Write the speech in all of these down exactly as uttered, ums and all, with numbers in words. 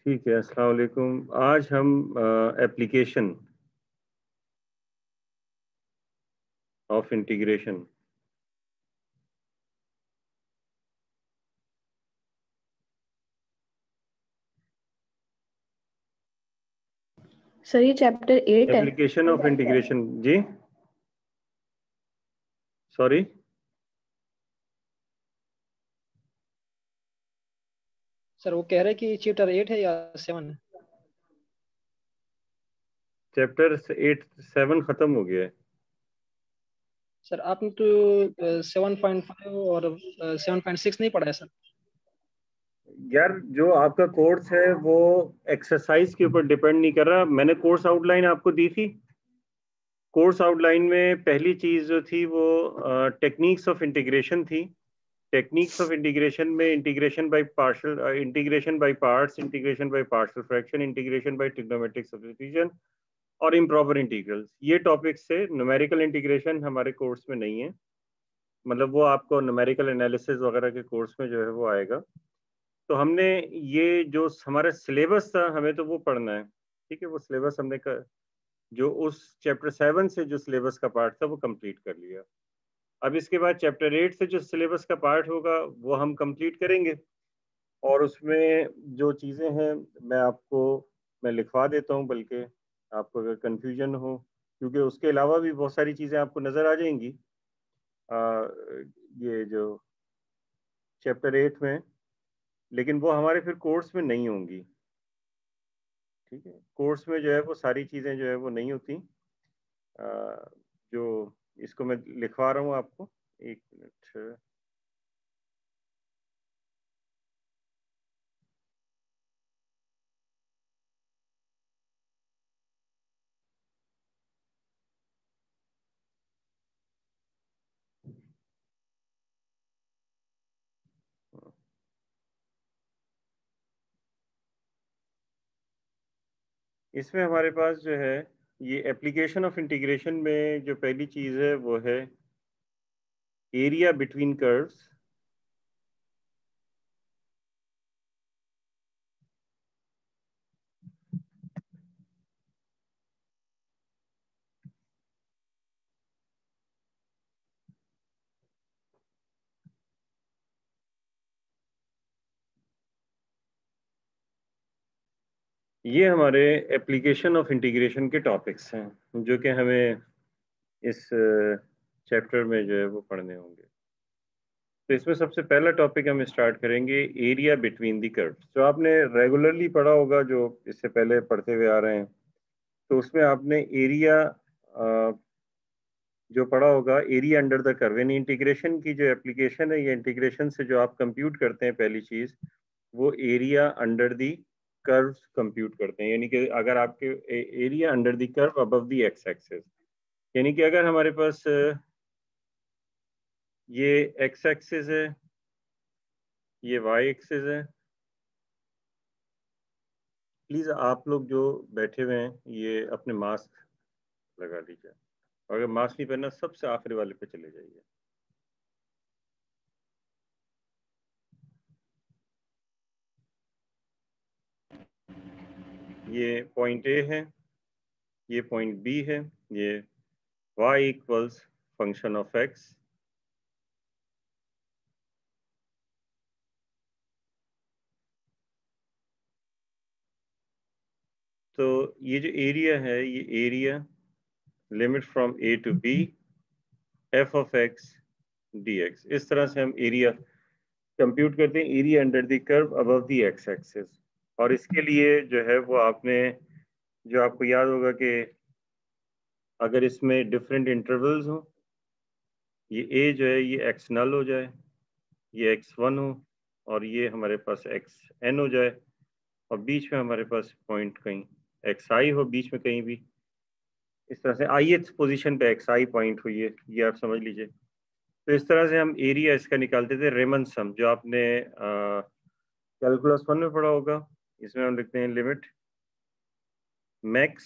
ठीक है, अस्सलाम वालेकुम। आज हम एप्लीकेशन ऑफ इंटीग्रेशन सर ये चैप्टर एट है। एप्लीकेशन ऑफ इंटीग्रेशन जी, सॉरी सर वो कह रहे हैं कि चैप्टर एट है या सेवन है। चैप्टर एट सेवन खत्म हो गया है। सर आपने तो सेवन पॉइंट फाइव और सेवन पॉइंट सिक्स नहीं पढ़ा है सर। यार जो आपका कोर्स है वो एक्सरसाइज के ऊपर डिपेंड नहीं कर रहा। मैंने कोर्स आउटलाइन आपको दी थी। कोर्स आउटलाइन में पहली चीज जो थी वो टेक्निक्स ऑफ इंटीग्रेशन थी। टेक्निक्स ऑफ इंटीग्रेशन में integration by partial, integration by parts, integration by partial fraction, integration by trigonometric substitution और इम्प्रॉपर इंटीग्रल्स, ये टॉपिक्स से। न्यूमेरिकल इंटीग्रेशन हमारे कोर्स में नहीं है, मतलब वो आपको न्यूमेरिकल एनालिसिस वगैरह के कोर्स में जो है वो आएगा। तो हमने ये जो हमारा सिलेबस था हमें तो वो पढ़ना है, ठीक है। वो सिलेबस हमने कर, जो उस चैप्टर सेवन से जो सिलेबस का पार्ट था वो कंप्लीट कर लिया। अब इसके बाद चैप्टर एट से जो सिलेबस का पार्ट होगा वो हम कंप्लीट करेंगे, और उसमें जो चीज़ें हैं मैं आपको मैं लिखवा देता हूँ, बल्कि आपको अगर कन्फ्यूजन हो, क्योंकि उसके अलावा भी बहुत सारी चीज़ें आपको नज़र आ जाएंगी आ, ये जो चैप्टर एट में, लेकिन वो हमारे फिर कोर्स में नहीं होंगी, ठीक है। कोर्स में जो है वो सारी चीज़ें जो है वो नहीं होती। आ, जो इसको मैं लिखवा रहा हूँ आपको, एक मिनट। इसमें हमारे पास जो है ये एप्लीकेशन ऑफ इंटीग्रेशन में जो पहली चीज़ है वो है एरिया बिटवीन कर्व्स। ये हमारे एप्लीकेशन ऑफ इंटीग्रेशन के टॉपिक्स हैं जो कि हमें इस चैप्टर में जो है वो पढ़ने होंगे। तो इसमें सबसे पहला टॉपिक हम स्टार्ट करेंगे एरिया बिटवीन दी कर्व्स। जो आपने रेगुलरली पढ़ा होगा, जो इससे पहले पढ़ते हुए आ रहे हैं, तो उसमें आपने एरिया जो पढ़ा होगा, एरिया अंडर द कर्व, यानी इंटीग्रेशन की जो एप्लीकेशन है, ये इंटीग्रेशन से जो आप कंप्यूट करते हैं पहली चीज, वो area under the curve compute करते हैं। यानी कि अगर आपके area under the curve above the x axis, यानी कि अगर हमारे पास ये एक्स एक्सिस है, ये वाई एक्सिस है। प्लीज आप लोग जो बैठे हुए हैं ये अपने मास्क लगा लीजिए, और अगर मास्क नहीं पहनना सबसे आखिरी वाले पे चले जाइए। ये पॉइंट ए है, ये पॉइंट बी है, ये y equals function of x। तो ये जो एरिया है, ये area limit from a to b f of x dx, इस तरह से हम एरिया कंप्यूट करते हैं, area under the curve above the x axis. और इसके लिए जो है वो आपने, जो आपको याद होगा कि अगर इसमें डिफरेंट इंटरवल्स हो, ये a जो है ये x नल हो जाए, ये एक्स वन हो, और ये हमारे पास एक्स एन हो जाए, और बीच में हमारे पास पॉइंट कहीं एक्स आई हो, बीच में कहीं भी इस तरह से आई एथ पोजिशन पे एक्स आई पॉइंट हुई है, ये आप समझ लीजिए। तो इस तरह से हम एरिया इसका निकालते थे। रेमन सम जो आपने कैलकुलस वन में पढ़ा होगा, इसमें हम लिखते हैं limit max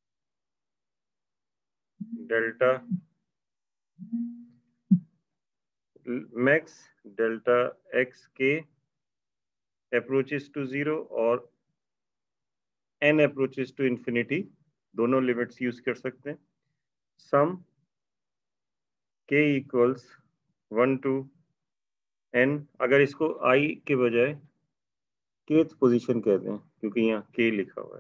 delta max delta x के अप्रोचेस टू जीरो और n अप्रोचेस टू इंफिनिटी, दोनों लिमिट्स यूज कर सकते हैं। Sum k equals one to n, अगर इसको i के बजाय kth पोजीशन कहते हैं क्योंकि यहाँ k लिखा हुआ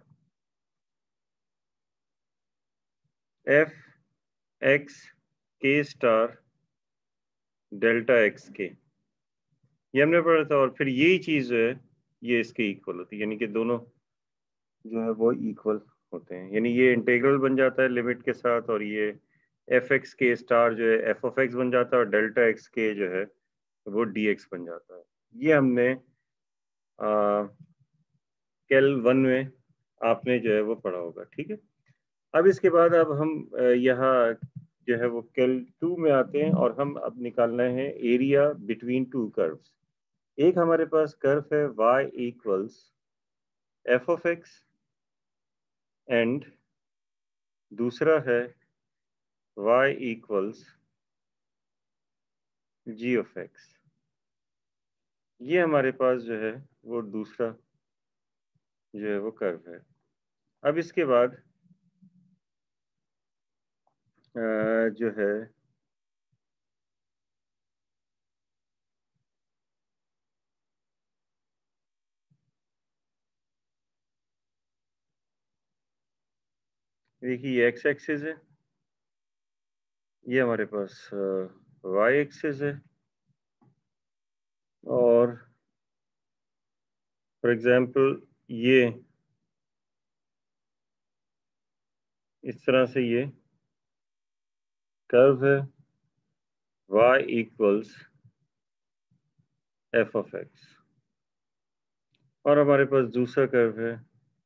है, f x k star delta x k, ये हमने पढ़ा था। और फिर यही चीज जो है ये इसके इक्वल होती है, यानी कि दोनों जो है वो इक्वल होते हैं, यानी ये इंटीग्रल बन जाता है लिमिट के साथ, और ये एफ एक्स के स्टार जो है एफ ऑफ एक्स बन जाता है, और डेल्टा एक्स के जो है वो डी एक्स बन जाता है। ये हमने कैल वन में आपने जो है वो पढ़ा होगा, ठीक है। अब इसके बाद अब हम यहाँ जो है वो कैल टू में आते हैं, और हम अब निकालना है एरिया बिटवीन टू कर्व्स। एक हमारे पास कर्व है y equals f of x, and दूसरा है y equals g of x. ये हमारे पास जो है वो दूसरा जो है वो कर्व है। अब इसके बाद जो है देखिए एक्स एक्सिस है, ये हमारे पास वाई एक्सिस है, और फॉर एग्जांपल ये इस तरह से ये कर्व है y equals f of x, और हमारे पास दूसरा कर्व है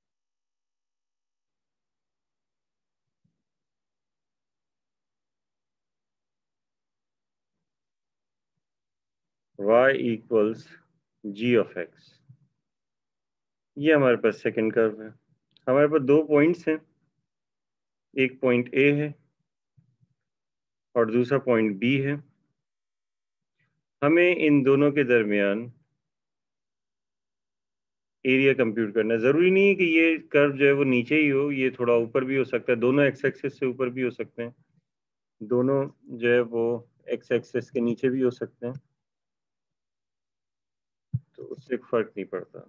y equals g of x. ये हमारे पास सेकंड कर्व है। हमारे पास दो पॉइंट्स हैं, एक पॉइंट A है और दूसरा पॉइंट B है। हमें इन दोनों के दरमियान एरिया कंप्यूट करना है। जरूरी नहीं है कि ये कर्व जो है वो नीचे ही हो, ये थोड़ा ऊपर भी हो सकता है, दोनों एक्स एक्सिस से ऊपर भी हो सकते हैं, दोनों जो है वो एक्स एक्सिस के नीचे भी हो सकते हैं, तो उससे फर्क नहीं पड़ता।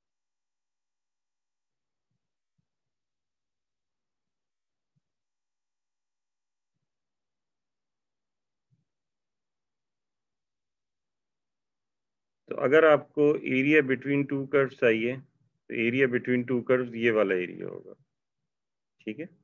तो अगर आपको एरिया बिटवीन टू कर्व चाहिए तो एरिया बिटवीन टू कर्व ये वाला एरिया होगा, ठीक है।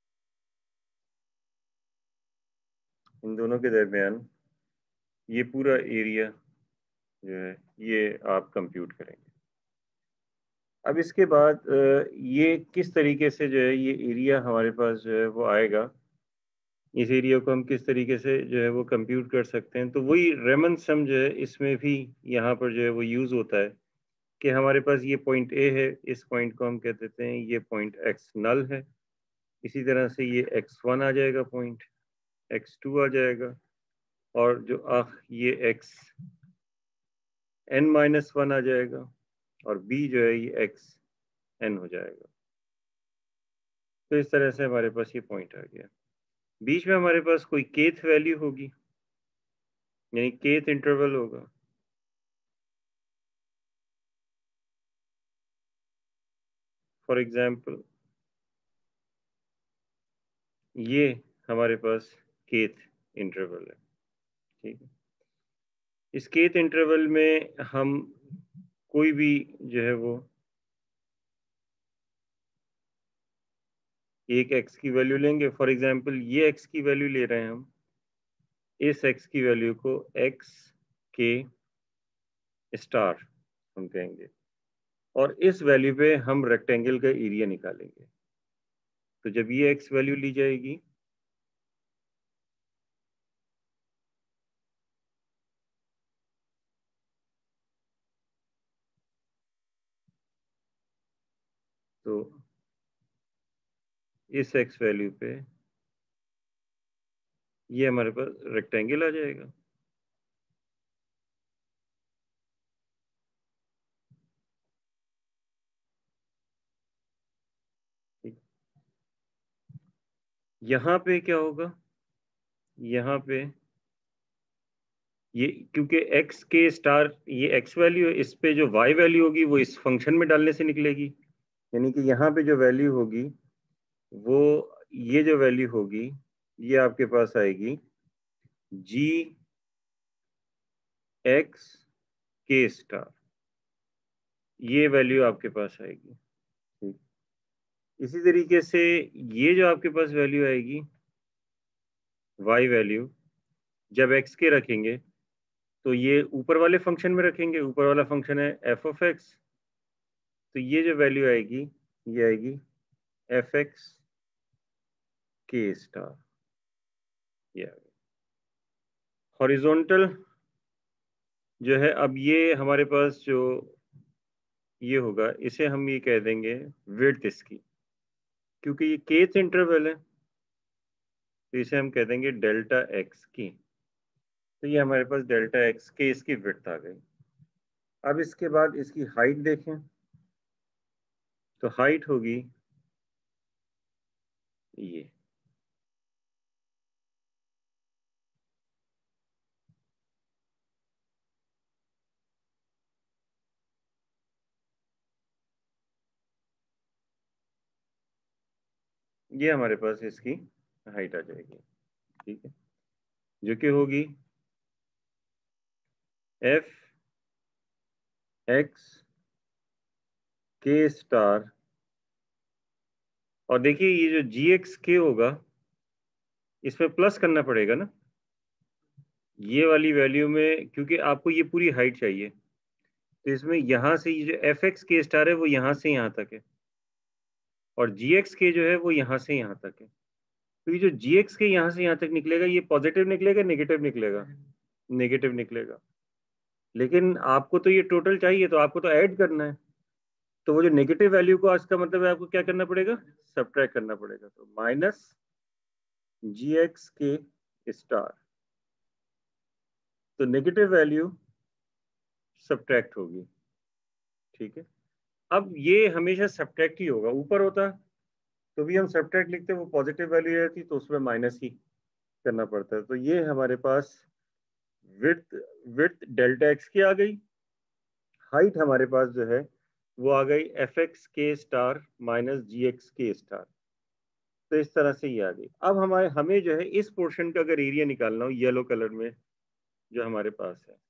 इन दोनों के दरमियान ये पूरा एरिया जो है ये आप कंप्यूट करेंगे। अब इसके बाद ये किस तरीके से जो है ये एरिया हमारे पास जो है वो आएगा, इस एरिया को हम किस तरीके से जो है वो कंप्यूट कर सकते हैं, तो वही रेमन सम जो है इसमें भी यहाँ पर जो है वो यूज होता है कि हमारे पास ये पॉइंट ए है, इस पॉइंट को हम कह देते हैं ये पॉइंट एक्स नल है। इसी तरह से ये एक्स वन आ जाएगा, पॉइंट एक्स टू आ जाएगा, और जो आख ये एक्स एन माइनस वन आ जाएगा, और बी जो है ये एक्स एन हो जाएगा। तो इस तरह से हमारे पास ये पॉइंट आ गया। बीच में हमारे पास कोई केथ वैल्यू होगी, यानी केथ इंटरवल होगा। फॉर एग्जाम्पल ये हमारे पास केथ इंटरवल है, ठीक है। इस केथ इंटरवल में हम कोई भी जो है वो एक एक्स की वैल्यू लेंगे। फॉर एग्जाम्पल ये एक्स की वैल्यू ले रहे हैं हम, इस एक्स की वैल्यू को एक्स के स्टार हम कहेंगे, और इस वैल्यू पे हम रेक्टेंगल का एरिया निकालेंगे। तो जब ये एक्स वैल्यू ली जाएगी तो इस एक्स वैल्यू पे ये हमारे पास रेक्टेंगल आ जाएगा। यहाँ पे क्या होगा, यहाँ पे ये क्योंकि x के स्टार ये x वैल्यू है, इस पे जो y वैल्यू होगी वो इस फंक्शन में डालने से निकलेगी। यानी कि यहाँ पे जो वैल्यू होगी वो ये जो वैल्यू होगी ये आपके पास आएगी जी एक्स के स्टार, ये वैल्यू आपके पास आएगी। ठीक, इसी तरीके से ये जो आपके पास वैल्यू आएगी y वैल्यू, जब x के रखेंगे तो ये ऊपर वाले फंक्शन में रखेंगे, ऊपर वाला फंक्शन है एफ ऑफ एक्स, तो ये जो वैल्यू आएगी ये आएगी एफ एक्स के स्टार। ये हॉरिजॉन्टल जो है, अब ये हमारे पास जो ये होगा इसे हम ये कह देंगे विड्थ इसकी, क्योंकि ये केथ इंटरवल है तो इसे हम कह देंगे डेल्टा एक्स की। तो ये हमारे पास डेल्टा एक्स के इसकी विड्थ आ गई। अब इसके बाद इसकी हाइट देखें, तो हाइट होगी ये, ये हमारे पास इसकी हाइट आ जाएगी। ठीक है, जो कि होगी एफ एक्स के स्टार, और देखिए ये जो जी एक्स के होगा इसमें प्लस करना पड़ेगा ना ये वाली वैल्यू में, क्योंकि आपको ये पूरी हाइट चाहिए। तो इसमें यहां से ये जो एफ एक्स के स्टार है वो यहां से यहां तक है, और जी एक्स के जो है वो यहां से यहां तक है। तो ये जो जी एक्स के यहां से यहां तक निकलेगा ये पॉजिटिव निकलेगा नेगेटिव निकलेगा, नेगेटिव निकलेगा। लेकिन आपको तो ये टोटल चाहिए तो आपको तो ऐड करना है, तो वो जो नेगेटिव वैल्यू को इसका मतलब है आपको क्या करना पड़ेगा, सब्ट्रैक्ट करना पड़ेगा। तो minus g x k star, तो नेगेटिव वैल्यू सब्ट्रैक्ट होगी। ठीक है, अब ये हमेशा सब्ट्रैक्ट ही होगा, ऊपर होता तो भी हम सब्ट्रैक्ट लिखते, वो पॉजिटिव वैल्यू रहती तो उसमें माइनस ही करना पड़ता है। तो ये हमारे पास विड्थ विड्थ डेल्टा एक्स की आ गई, हाइट हमारे पास जो है वो आ गई f x k star minus g x k star. तो इस तरह से ये आ गई। अब हमारे हमें जो है इस पोर्शन का अगर एरिया निकालना हो, येलो कलर में जो हमारे पास है,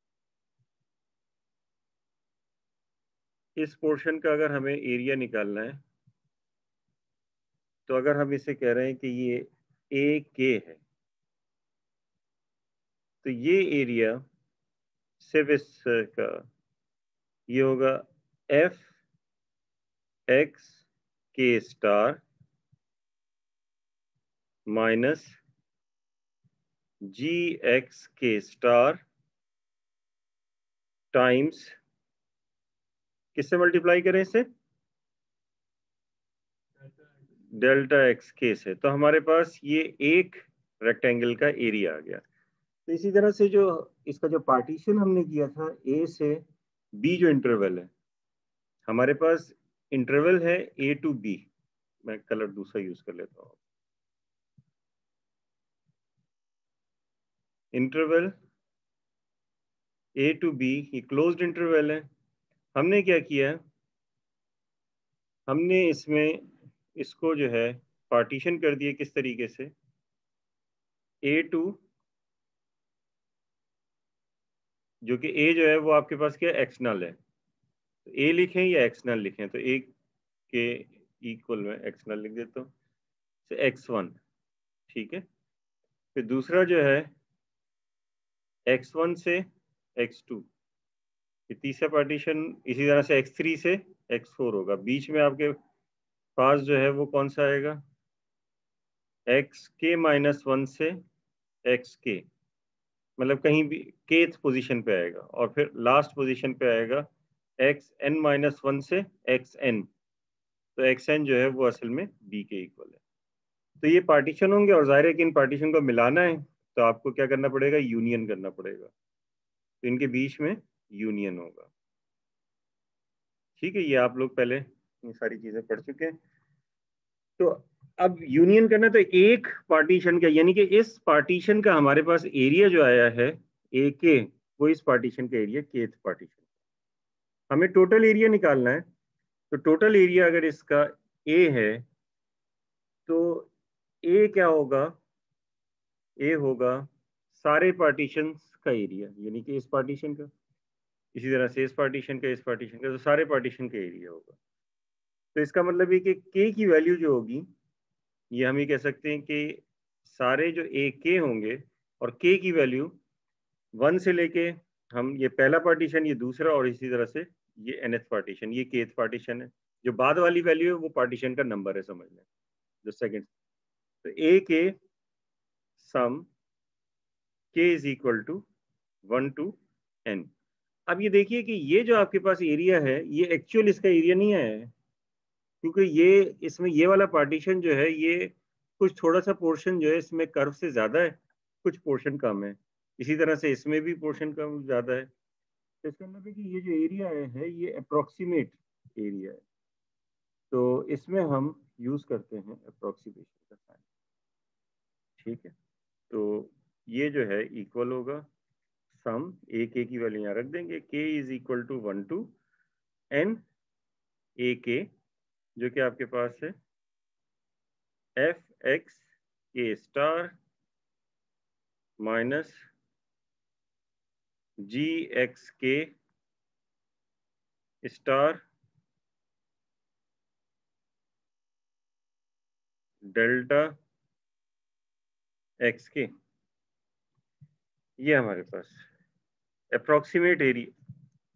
इस पोर्शन का अगर हमें एरिया निकालना है, तो अगर हम इसे कह रहे हैं कि ये ए के है, तो ये एरिया सिर्फ इसका ये होगा f x k star minus g x k star times, किससे मल्टीप्लाई करें इसे, डेल्टा एक्स के से। तो हमारे पास ये एक रेक्टेंगल का एरिया आ गया। तो इसी तरह से जो इसका जो पार्टीशन हमने किया था ए से बी, जो इंटरवल है हमारे पास, इंटरवल है ए टू बी, मैं कलर दूसरा यूज कर लेता हूँ, इंटरवल ए टू बी ये क्लोज्ड इंटरवल है। हमने क्या किया, हमने इसमें इसको जो है पार्टीशन कर दिया किस तरीके से, ए टू, जो कि ए जो है वो आपके पास क्या एक्सनल है, तो ए लिखें या एक्सनल लिखें, तो ए के इक्वल में एक्सनल लिख देता हूँ, तो एक्स वन। ठीक है, फिर दूसरा जो है एक्स वन से एक्स टू, फिर तीसरा पार्टीशन इसी तरह से एक्स थ्री से एक्स फोर होगा। बीच में आपके पास जो है वो कौन सा आएगा, एक्स के माइनस वन से एक्स के, मतलब कहीं भी केथ पोजीशन पे आएगा, और फिर लास्ट पोजीशन पे आएगा एक्स एन माइनस वन से एक्स एन, तो एक्स एन जो है वो असल में बी के इक्वल है। तो ये पार्टीशन होंगे, और जाहिर है कि इन पार्टीशन को मिलाना है तो आपको क्या करना पड़ेगा, यूनियन करना पड़ेगा, तो इनके बीच में यूनियन होगा। ठीक है, ये आप लोग पहले ये सारी चीजें पढ़ चुके हैं। तो अब यूनियन करना तो एक पार्टीशन का, यानी कि इस पार्टीशन का हमारे पास एरिया जो आया है ए के, वो इस पार्टीशन का एरिया केथ पार्टीशन, हमें टोटल एरिया निकालना है। तो टोटल एरिया अगर इसका ए है तो ए क्या होगा, ए होगा सारे पार्टीशन का एरिया, यानी कि इस पार्टीशन का, इसी तरह से इस पार्टीशन का, इस पार्टीशन का, तो सारे पार्टीशन का एरिया होगा। तो इसका मतलब है कि के की वैल्यू जो होगी, ये हम ये कह सकते हैं कि सारे जो ए के होंगे और के की वैल्यू वन से लेके, हम ये पहला पार्टीशन, ये दूसरा, और इसी तरह से ये एनथ पार्टीशन, ये केथ पार्टीशन है। जो बाद वाली वैल्यू है वो पार्टीशन का नंबर है, समझ लें, जो सेकंड। तो ए k sum k is equal to one to n. अब ये देखिए कि ये जो आपके पास एरिया है, ये एक्चुअल इसका एरिया नहीं है, क्योंकि ये इसमें ये वाला पार्टीशन जो है, ये कुछ थोड़ा सा पोर्शन जो है इसमें कर्व से ज्यादा है, कुछ पोर्शन कम है, इसी तरह से इसमें भी पोर्शन कम ज्यादा है। तो इसका मतलब है कि ये जो एरिया है ये अप्रोक्सीमेट एरिया है, तो इसमें हम यूज करते हैं अप्रोक्सीमेशन का साइन, ठीक है। तो ये जो है इक्वल होगा सम ए के की वैल्यू यहाँ रख देंगे, k is equal to one to n a k, जो कि आपके पास है f x k star minus g x k star delta x k, ये हमारे पास अप्रोक्सीमेट एरिया,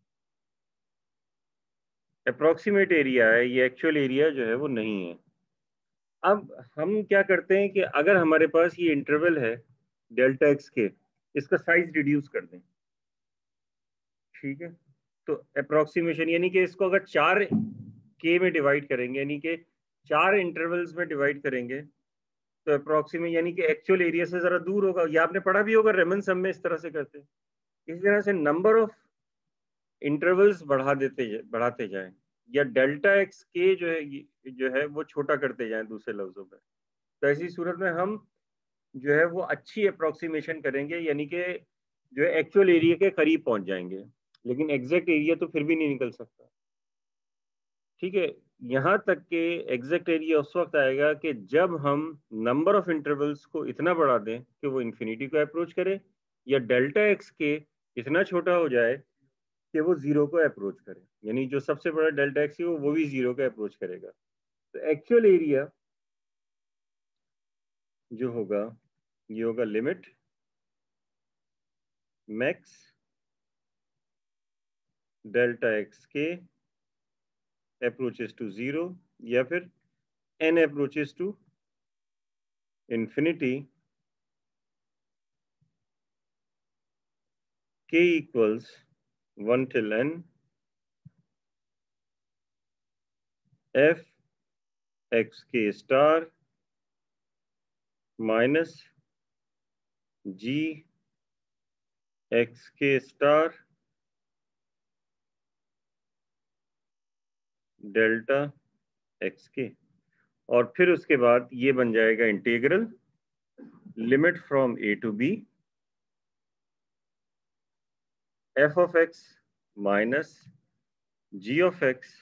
अप्रोक्सीमेट एरिया है, ये एक्चुअल एरिया जो है वो नहीं है। अब हम क्या करते हैं कि अगर हमारे पास ये इंटरवल है डेल्टा एक्स के, इसका साइज रिड्यूस कर दें, ठीक है। तो अप्रोक्सीमेशन यानी कि इसको अगर चार के में डिवाइड करेंगे, यानी कि चार इंटरवल्स में डिवाइड करेंगे, तो अप्रोक्सीमेट यानी कि एक्चुअल एरिया से जरा दूर होगा। ये आपने पढ़ा भी होगा रेमन सम में, इस तरह से करते हैं। इसी तरह से नंबर ऑफ इंटरवल्स बढ़ा देते बढ़ाते जाएं, या डेल्टा एक्स के जो है जो है वो छोटा करते जाएं, दूसरे लफ्जों में। तो ऐसी सूरत में हम जो है वो अच्छी अप्रोक्सीमेशन करेंगे, यानी कि जो है एक्चुअल एरिया के करीब पहुंच जाएंगे, लेकिन एग्जैक्ट एरिया तो फिर भी नहीं निकल सकता, ठीक है। यहाँ तक के एग्जैक्ट एरिया उस वक्त आएगा कि जब हम नंबर ऑफ इंटरवल्स को इतना बढ़ा दें कि वो इन्फिनिटी को अप्रोच करे, या डेल्टा एक्स के इतना छोटा हो जाए कि वो जीरो को अप्रोच करे, यानी जो सबसे बड़ा डेल्टा एक्स है वो वो भी जीरो को अप्रोच करेगा। तो एक्चुअल एरिया जो होगा ये होगा लिमिट मैक्स डेल्टा एक्स के अप्रोचेस टू जीरो, या फिर n approaches to infinity, k equals one till n f x k star minus g x k star delta x k, और फिर उसके बाद ये बन जाएगा integral limit from a to b f of x minus g of x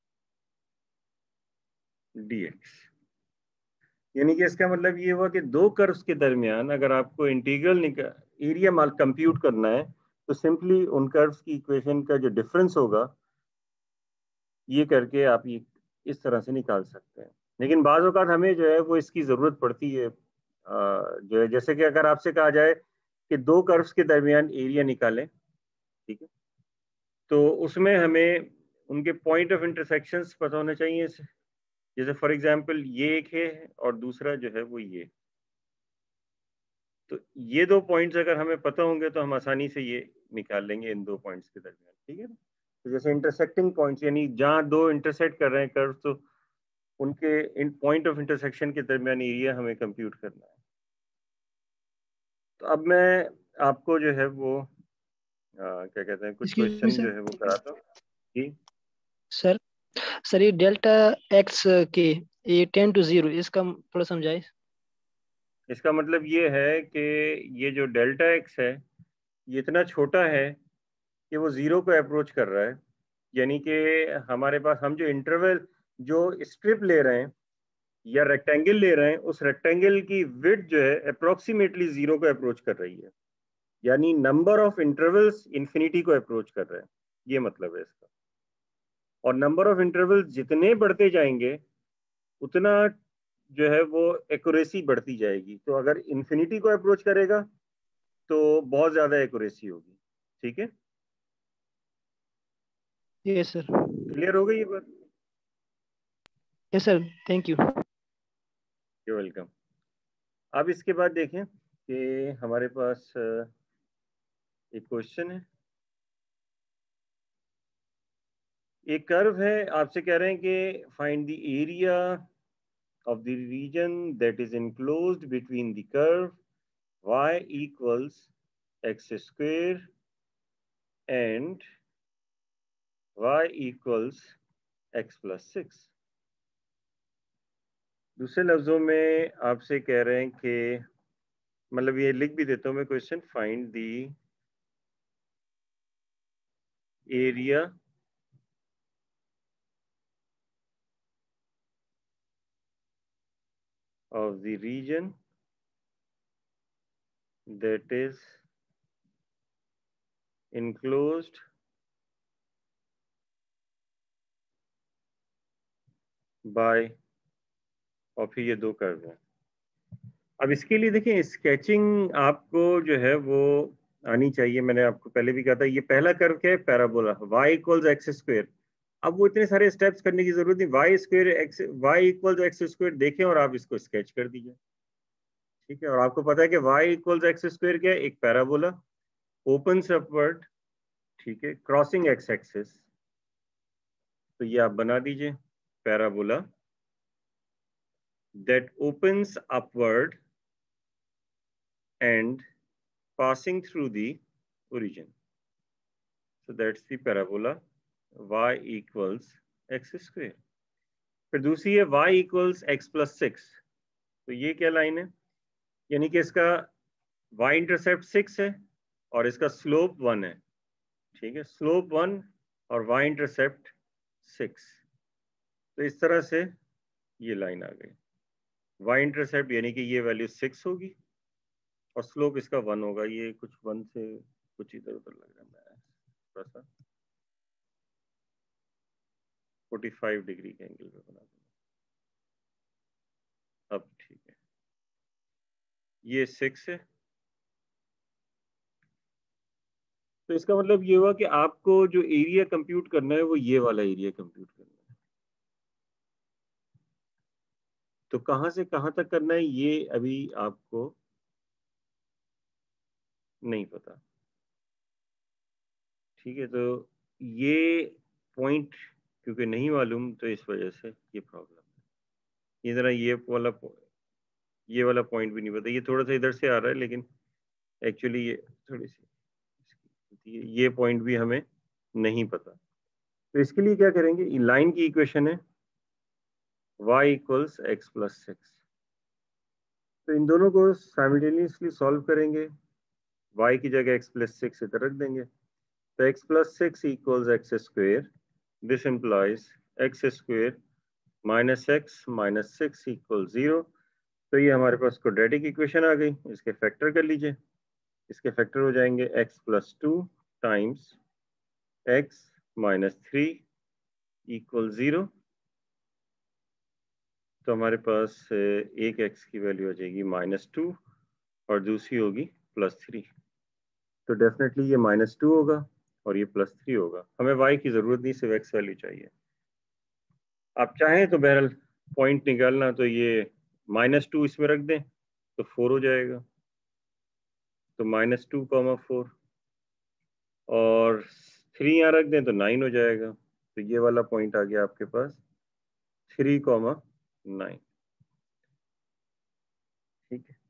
d x. यानी कि इसका मतलब ये हुआ कि दो कर्व्स के दरमियान अगर आपको इंटीग्रल एरिया माल कंप्यूट करना है, तो सिंपली उन कर्व्स की इक्वेशन का जो डिफरेंस होगा ये करके आप ये इस तरह से निकाल सकते हैं। लेकिन बाज़ औक़ात हमें जो है वो इसकी ज़रूरत पड़ती है, जो है जैसे कि अगर आपसे कहा जाए कि दो कर्व्स के दरमियान एरिया निकालें, ठीक है, तो उसमें हमें उनके पॉइंट ऑफ इंटरसेक्शंस पता होने चाहिए। जैसे फॉर एग्जांपल ये एक है और दूसरा जो है वो ये, तो ये दो पॉइंट्स अगर हमें पता होंगे तो हम आसानी से ये निकाल लेंगे इन दो पॉइंट्स के दरमियान, ठीक है ना। तो जैसे इंटरसेक्टिंग पॉइंट्स, यानी जहाँ दो इंटरसेक्ट कर रहे हैं कर्व, तो उनके इन पॉइंट ऑफ इंटरसेक्शन के दरमियान एरिया हमें कंप्यूट करना है। तो अब मैं आपको जो है वो आ, क्या कहते हैं कुछ क्वेश्चन जो है वो कराता हूँ। जी सर सर ये डेल्टा एक्स के ये टेन टू जीरो, इसका थोड़ा समझाइए। इसका मतलब ये है कि ये जो डेल्टा एक्स है ये इतना छोटा है कि वो जीरो को अप्रोच कर रहा है, यानी कि हमारे पास हम जो इंटरवल जो स्ट्रिप ले रहे हैं या रेक्टेंगल ले रहे हैं, उस रेक्टेंगल की विड्थ जो है अप्रोक्सीमेटली जीरो को अप्रोच कर रही है, यानी नंबर ऑफ इंटरवल्स इंफिनिटी को अप्रोच कर रहे हैं, ये मतलब है इसका। और नंबर ऑफ इंटरवल्स जितने बढ़ते जाएंगे उतना जो है वो एक्यूरेसी बढ़ती जाएगी। तो अगर इंफिनिटी को अप्रोच करेगा तो बहुत ज्यादा एक्यूरेसी होगी। ठीक है, यस सर। क्लियर हो गई ये बात? Yes sir, thank you. You welcome. अब इसके बाद देखें कि हमारे पास एक क्वेश्चन है, एक कर्व है, आपसे कह रहे हैं कि find the area of the region that is enclosed between the curve y equals x square and y equals x plus six। दूसरे लफ्जों में आपसे कह रहे हैं कि, मतलब ये लिख भी देता हूं मैं question, find the area of the region that is enclosed by, और फिर ये दो कर्व हैं। अब इसके लिए देखिए स्केचिंग आपको जो है वो आनी चाहिए। मैंने आपको पहले भी कहा था, ये पहला कर्व क्या है, parabola, y equals x square. अब वो इतने सारे स्टेप्स करने की जरूरत नहीं, y square x y equals x square देखें और आप इसको स्केच कर दीजिए। ठीक है, और आपको पता है कि y इक्वल्स एक्स स्क्वायर क्या है, एक पैराबोला, ओपन अपवर्ड, ठीक है, क्रॉसिंग एक्स एक्सिस। तो ये आप बना दीजिए, parabola that opens upward and passing through the origin. So that's the parabola y equals x square. फिर दूसरी है y equals x plus six। तो ये क्या लाइन है, यानी कि इसका y इंटरसेप्ट सिक्स है और इसका स्लोप वन है। ठीक है, स्लोप वन और y इंटरसेप्ट सिक्स। तो इस तरह से ये लाइन आ गई, y इंटरसेप्ट यानी कि ये वैल्यू सिक्स होगी और स्लोप इसका वन होगा। ये कुछ वन से कुछ इधर उधर लग रहा है, मैं थोड़ा सा फोर्टी फाइव डिग्री के एंगल पे बना दूंगा। अब ठीक है, ये सिक्स है। तो इसका मतलब ये हुआ कि आपको जो एरिया कंप्यूट करना है वो ये वाला एरिया कंप्यूट करना है। तो कहां से कहां तक करना है ये अभी आपको नहीं पता। ठीक है, तो ये पॉइंट क्योंकि नहीं मालूम तो इस वजह से ये प्रॉब्लम है। ये जरा ये वाला ये वाला पॉइंट भी नहीं पता, ये थोड़ा सा इधर से आ रहा है लेकिन एक्चुअली ये थोड़ी सी ये पॉइंट भी हमें नहीं पता। तो इसके लिए क्या करेंगे, लाइन की इक्वेशन है y equals x plus six. तो इन दोनों को साइमल्टेनियसली सॉल्व करेंगे, y की जगह x प्लस सिक्स इधर रख देंगे। तो x plus six equals x square, this implies x square minus x minus six equal zero. तो ये हमारे पास क्वाड्रेटिक इक्वेशन आ गई। इसके फैक्टर कर लीजिए, इसके फैक्टर हो जाएंगे x plus two times x minus three equal zero. तो हमारे पास एक x की वैल्यू आ जाएगी माइनस टू और दूसरी होगी प्लस थ्री। तो डेफिनेटली ये माइनस टू होगा और ये प्लस थ्री होगा। हमें y की जरूरत नहीं, सिर्फ x वैल्यू चाहिए। आप चाहें तो बहरहाल पॉइंट निकालना, तो ये माइनस टू इसमें रख दें तो फोर हो जाएगा। तो माइनस टू कॉमा फोर और थ्री यहाँ रख दें तो नाइन हो जाएगा। तो ये वाला पॉइंट आ गया आपके पास थ्री कॉमा नाइन। ठीक है,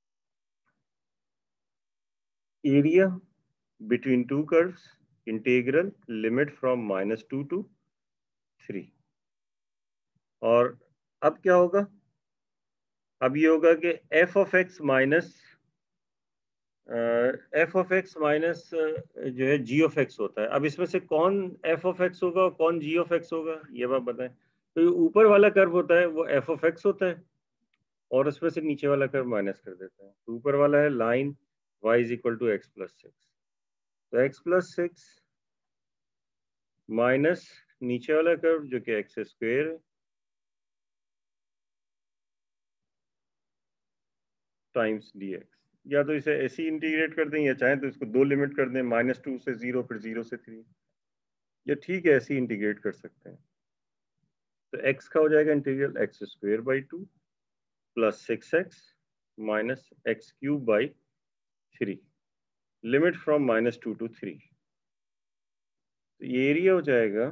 area between two curves, integral limit from minus two to three. और अब क्या होगा, अब ये होगा कि f of x minus f of x minus जो है जी ऑफ एक्स होता है। अब इसमें से कौन एफ ऑफ एक्स होगा और कौन जी ऑफ एक्स होगा, ये बात बताएं। तो ये ऊपर वाला कर्व होता है वो एफ ऑफ एक्स होता है, और उसमें से नीचे वाला कर्व माइनस कर देता है। तो ऊपर वाला है line y is equal to x plus six, तो एक्स प्लस सिक्स माइनस नीचे वाला कर्व जो कि एक्स स्क्वेयर है टाइम्स डी एक्स। या तो इसे ऐसे ही इंटीग्रेट कर दें, या चाहें तो इसको दो लिमिट कर दें, माइनस टू से जीरो, फिर जीरो से थ्री, या ठीक है ऐसे ही इंटीग्रेट कर सकते हैं। तो x का हो जाएगा integral x square by two plus six x minus x cube by three, limit from minus two to three. तो ये एरिया हो जाएगा,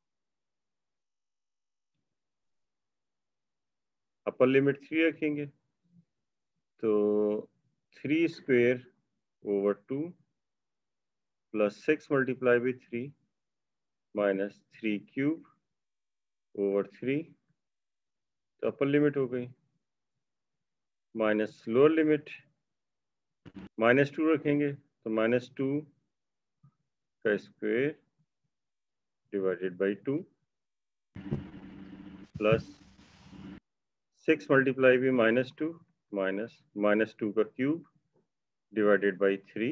अपर लिमिट थ्री रखेंगे तो three square over two plus six multiply by three minus three cube over three, तो upper limit हो गई, minus lower limit minus two रखेंगे तो माइनस टू का square divided by two plus six multiply by minus two minus minus two का cube divided by three,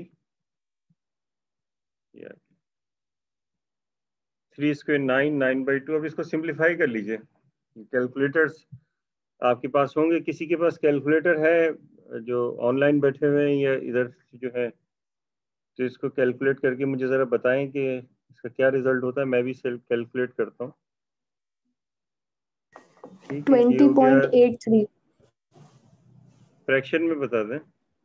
three square nine, nine by two. अब इसको simplify कर लीजिए, calculators आपके पास होंगे, किसी के पास कैलकुलेटर है जो ऑनलाइन बैठे हुए हैं या इधर जो है, तो इसको कैलकुलेट करके मुझे ज़रा बताएं कि इसका क्या रिजल्ट होता है, मैं भी सेल्फ कैलकुलेट करता हूँ। ठीक है, ये हो गया, twenty point eight three fraction में बता दें,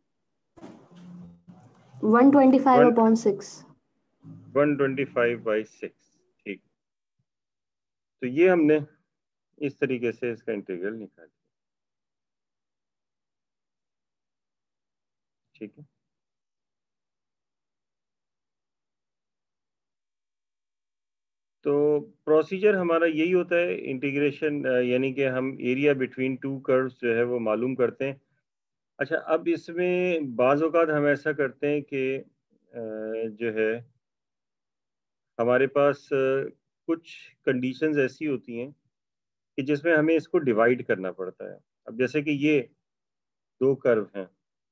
one twenty five upon six one twenty five by six. ठीक, तो ये हमने इस तरीके से इसका इंटीग्रल निकाल दिया। ठीक है, तो प्रोसीजर हमारा यही होता है इंटीग्रेशन, यानी कि हम एरिया बिटवीन टू कर्व्स जो है वो मालूम करते हैं। अच्छा, अब इसमें बाज़ औक़ात हम ऐसा करते हैं कि जो है हमारे पास कुछ कंडीशंस ऐसी होती हैं कि जिसमें हमें इसको डिवाइड करना पड़ता है। अब जैसे कि ये दो कर्व हैं,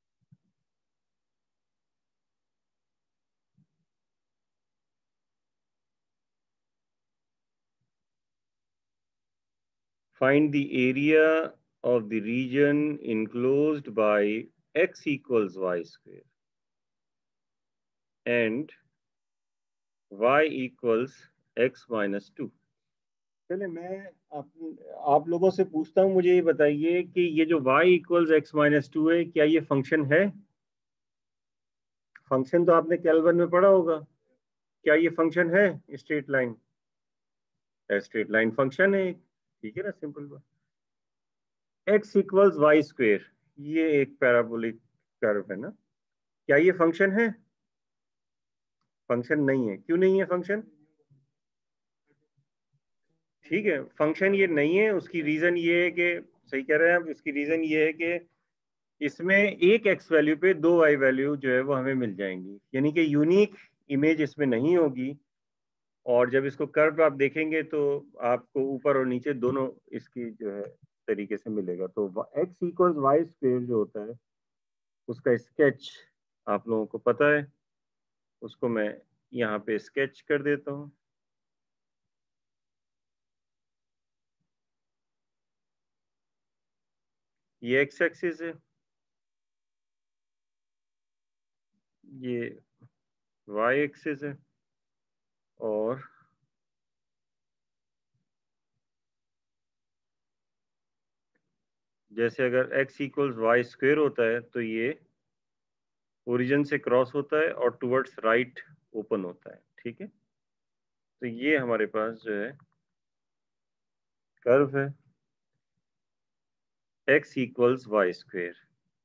find the area of the region enclosed by x equals y square and y equals x minus two. चले मैं आप, आप लोगों से पूछता हूँ, मुझे ये बताइए कि ये जो y equals x minus two है, क्या ये फंक्शन है? फंक्शन तो आपने कैल्वन में पढ़ा होगा, क्या ये फंक्शन है? Straight line, straight line function है, ठीक है ना, सिंपल बात। x इक्वल्स वाई स्क्वेयर, ये एक पैराबोलिक कर्व है ना, क्या ये फंक्शन है? फंक्शन नहीं है। क्यों नहीं है फंक्शन? ठीक है, फंक्शन ये नहीं है, उसकी रीजन ये है कि, सही कह रहे हैं आप, इसकी रीजन ये है कि इसमें एक एक्स वैल्यू पे दो वाई वैल्यू जो है वो हमें मिल जाएंगी, यानी कि यूनिक इमेज इसमें नहीं होगी। और जब इसको कर्व आप देखेंगे तो आपको ऊपर और नीचे दोनों इसकी जो है तरीके से मिलेगा। तो एक्स इक्वल्स वाई स्क्वेयर जो होता है उसका स्केच आप लोगों को पता है, उसको मैं यहाँ पे स्केच कर देता हूँ। ये एक्स एक्सिस है, ये वाई एक्सिस है, और जैसे अगर x इक्वल्स वाई स्क्वेयर होता है तो ये ओरिजिन से क्रॉस होता है और टुवर्ड्स राइट ओपन होता है। ठीक है, तो ये हमारे पास जो है कर्व है x इक्वल्स वाई स्क्वेयर,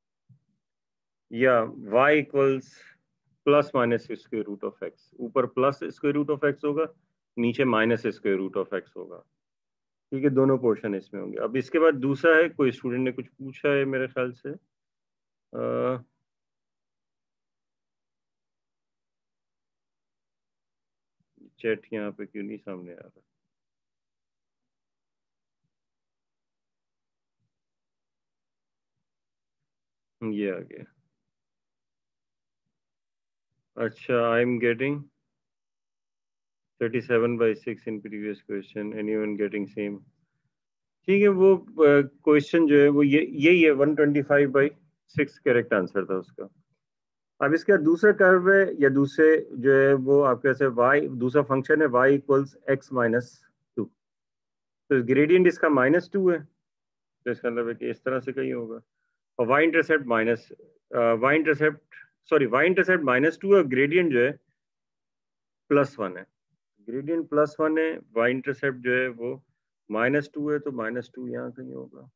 या y equals plus minus square root of x. ऊपर plus square root of x होगा, नीचे minus square root of x होगा। ठीक है, दोनों पोर्शन इसमें होंगे। अब इसके बाद दूसरा है, कोई स्टूडेंट ने कुछ पूछा है मेरे ख्याल से, आ, चैट यहाँ पे क्यों नहीं सामने आ रहा? ये आ गया। अच्छा, I am getting thirty-seven by six in previous question, anyone getting same? ठीक है, वो क्वेश्चन जो है वो ये यही है, one twenty-five by six correct answer था उसका। अब इसका दूसरा कर्व है या दूसरे जो है वो आपके से y, दूसरा फंक्शन है y equals x minus two, तो ग्रेडियंट इसका माइनस टू है, तो इसका मतलब है कि इस तरह से कहीं होगा। और y intercept minus y intercept sorry y intercept minus two है, ग्रेडियंट जो है प्लस वन है, ग्रेडियंट प्लस वन है, y इंटरसेप्ट जो है वो माइनस टू है, तो माइनस टू यहाँ कहीं होगा,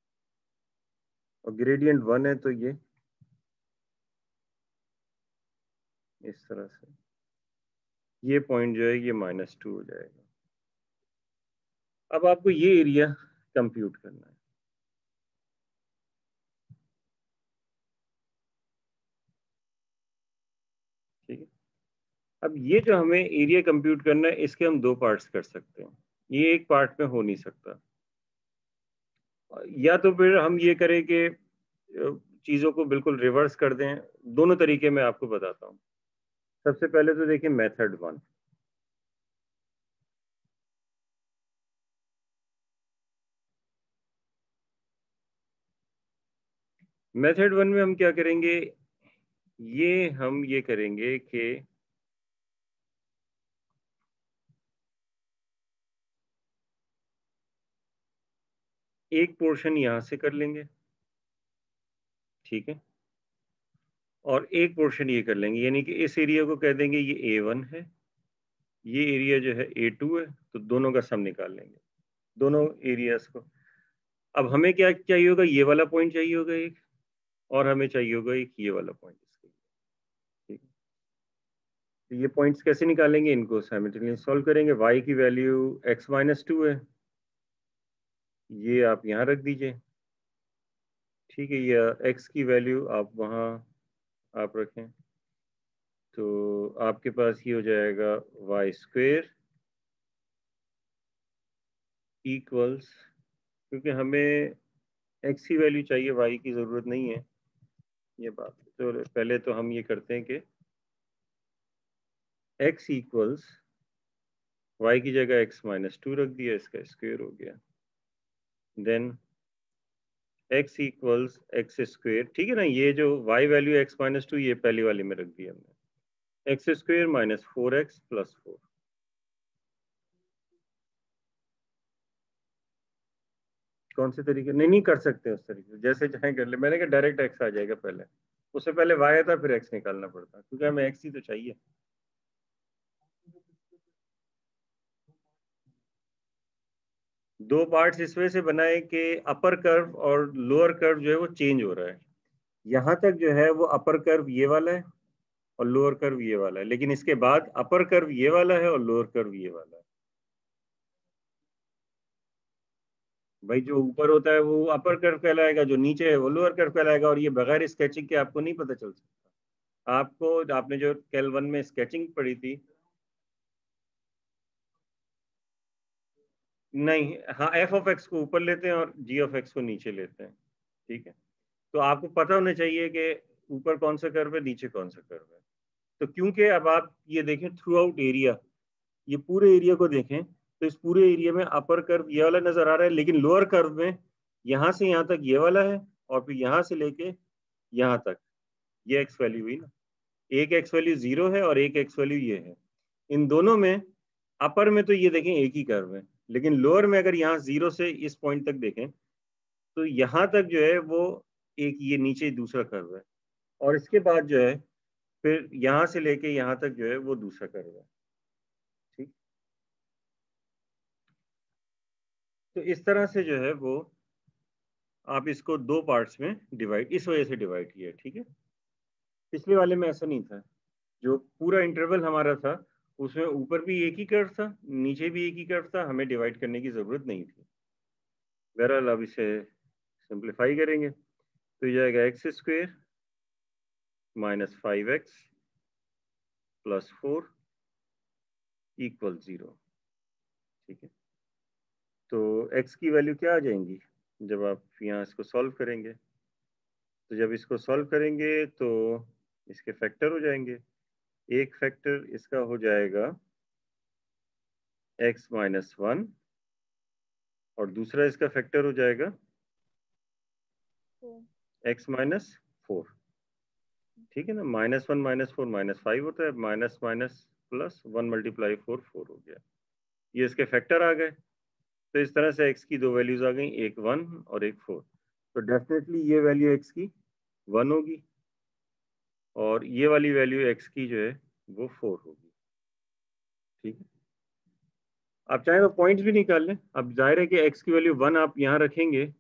और ग्रेडियंट वन है तो ये इस तरह से, ये पॉइंट जो है ये माइनस टू हो जाएगा। अब आपको ये एरिया कंप्यूट करना है। ठीक है, अब ये जो हमें एरिया कंप्यूट करना है, इसके हम दो पार्ट्स कर सकते हैं, ये एक पार्ट में हो नहीं सकता। या तो फिर हम ये करें कि चीज़ों को बिल्कुल रिवर्स कर दें। दोनों तरीके मैं आपको बताता हूँ। सबसे पहले तो देखिए मेथड वन, मेथड वन में हम क्या करेंगे, ये हम ये करेंगे कि एक पोर्शन यहां से कर लेंगे, ठीक है, और एक पोर्शन ये कर लेंगे, यानी कि इस एरिया को कह देंगे ये ए वन है, ये एरिया जो है ए टू है, तो दोनों का सम निकाल लेंगे, दोनों एरियाज को। अब हमें क्या चाहिए होगा, ये वाला पॉइंट चाहिए होगा एक, और हमें चाहिए होगा एक ये वाला पॉइंट। ठीक है, तो ये पॉइंट्स कैसे निकालेंगे, इनको साइमल्टेनियसली सॉल्व करेंगे। y की वैल्यू x माइनस टू है, ये आप यहाँ रख दीजिए, ठीक है, या x की वैल्यू आप वहाँ आप रखें, तो आपके पास ये हो जाएगा वाई स्क्वेयर इक्वल्स, क्योंकि हमें x की वैल्यू चाहिए, y की ज़रूरत नहीं है, ये बात। तो पहले तो हम ये करते हैं कि x इक्वल्स y की जगह x माइनस टू रख दिया, इसका स्क्वेयर हो गया, then x equals x square, ठीक है ना, ये जो y value x minus two ये पहली वाली में रख दिया हमने, x square minus four x plus four. कौन से तरीके, नहीं नहीं कर सकते उस तरीके से, जैसे चाहे कर ले। मैंने कहा डायरेक्ट एक्स आ जाएगा, पहले उससे पहले y आता फिर x निकालना पड़ता, क्योंकि हमें x ही तो चाहिए। दो पार्ट्स इस वजह से बनाए कि अपर कर्व और लोअर कर्व जो है वो चेंज हो रहा है। यहाँ तक जो है वो अपर कर्व ये वाला है और लोअर कर्व ये वाला है, लेकिन इसके बाद अपर कर्व ये वाला है और लोअर कर्व ये वाला है। भाई जो ऊपर होता है वो अपर कर्व कहलाएगा, जो नीचे है वो लोअर कर्व कहलाएगा, और ये बगैर स्केचिंग के आपको नहीं पता चल सकता। आपको, आपने जो कैल वन में स्केचिंग पढ़ी थी, नहीं, हाँ, एफ ऑफ एक्स को ऊपर लेते हैं और जी ऑफ एक्स को नीचे लेते हैं, ठीक है। तो आपको पता होना चाहिए कि ऊपर कौन सा कर्व है, नीचे कौन सा कर्व है। तो क्योंकि अब आप ये देखें थ्रू आउट एरिया, ये पूरे एरिया को देखें, तो इस पूरे एरिया में अपर कर्व ये वाला नजर आ रहा है, लेकिन लोअर कर्व में यहाँ से यहाँ तक ये वाला है, और फिर यहाँ से लेके यहाँ तक ये एक्स वैल्यू हुई ना, एक एक्स वैल्यू जीरो है और एक एक्स वैल्यू ये है। इन दोनों में अपर में तो ये देखें एक ही कर्व है, लेकिन लोअर में अगर यहाँ जीरो से इस पॉइंट तक देखें तो यहाँ तक जो है वो एक ये नीचे दूसरा कर्व है, और इसके बाद जो है फिर यहाँ से लेके यहाँ तक जो है वो दूसरा कर्व है, ठीक। तो इस तरह से जो है वो आप इसको दो पार्ट्स में डिवाइड, इस वजह से डिवाइड किया, ठीक है। पिछले वाले में ऐसा नहीं था, जो पूरा इंटरवल हमारा था उसमें ऊपर भी एक ही कर्व था, नीचे भी एक ही कर्व था, हमें डिवाइड करने की जरूरत नहीं थी। बहरहाल अब इसे सिंप्लीफाई करेंगे तो ये जाएगा x square minus five x plus four equal zero. ठीक है, तो x की वैल्यू क्या आ जाएंगी जब आप यहाँ इसको सॉल्व करेंगे? तो जब इसको सॉल्व करेंगे तो इसके फैक्टर हो जाएंगे। एक फैक्टर इसका हो जाएगा x माइनस वन और दूसरा इसका फैक्टर हो जाएगा x माइनस फोर। ठीक है ना, minus one minus four minus five होता है, minus minus plus one multiply four four हो गया। ये इसके फैक्टर आ गए। तो इस तरह से x की दो वैल्यूज आ गई, एक वन और एक फोर। तो डेफिनेटली ये वैल्यू x की वन होगी और ये वाली वैल्यू x की जो है वो फोर होगी। ठीक है, आप चाहे तो पॉइंट्स भी निकाल लें। अब जाहिर है कि x की वैल्यू वन आप यहाँ रखेंगे,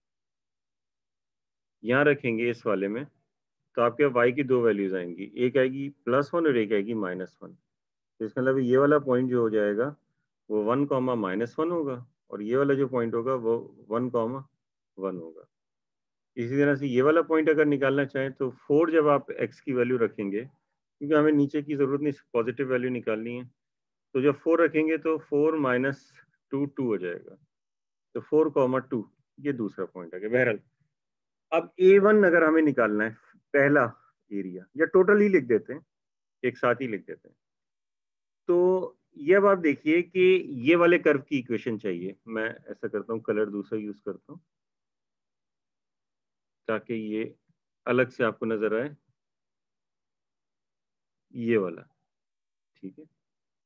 यहाँ रखेंगे इस वाले में, तो आपके y की दो वैल्यूज आएंगी, एक आएगी प्लस वन और एक आएगी माइनस वन। तो इसका मतलब ये वाला पॉइंट जो हो जाएगा वो वन कॉमा माइनस वन होगा और ये वाला जो पॉइंट होगा वो वन कॉमा वन होगा। इसी तरह से ये वाला पॉइंट अगर निकालना चाहें तो फोर जब आप x की वैल्यू रखेंगे, क्योंकि हमें नीचे की जरूरत नहीं, पॉजिटिव वैल्यू निकालनी है, तो जब फोर रखेंगे तो फोर माइनस टू टू हो जाएगा, तो फोर कॉमा टू ये दूसरा पॉइंट आ गया। बहरहाल अब ए वन अगर हमें निकालना है, पहला एरिया, या टोटल ही लिख देते हैं, एक साथ ही लिख देते हैं। तो ये अब आप देखिए कि ये वाले कर्व की इक्वेशन चाहिए। मैं ऐसा करता हूँ, कलर दूसरा यूज करता हूँ ताकि ये अलग से आपको नजर आए, ये वाला। ठीक है,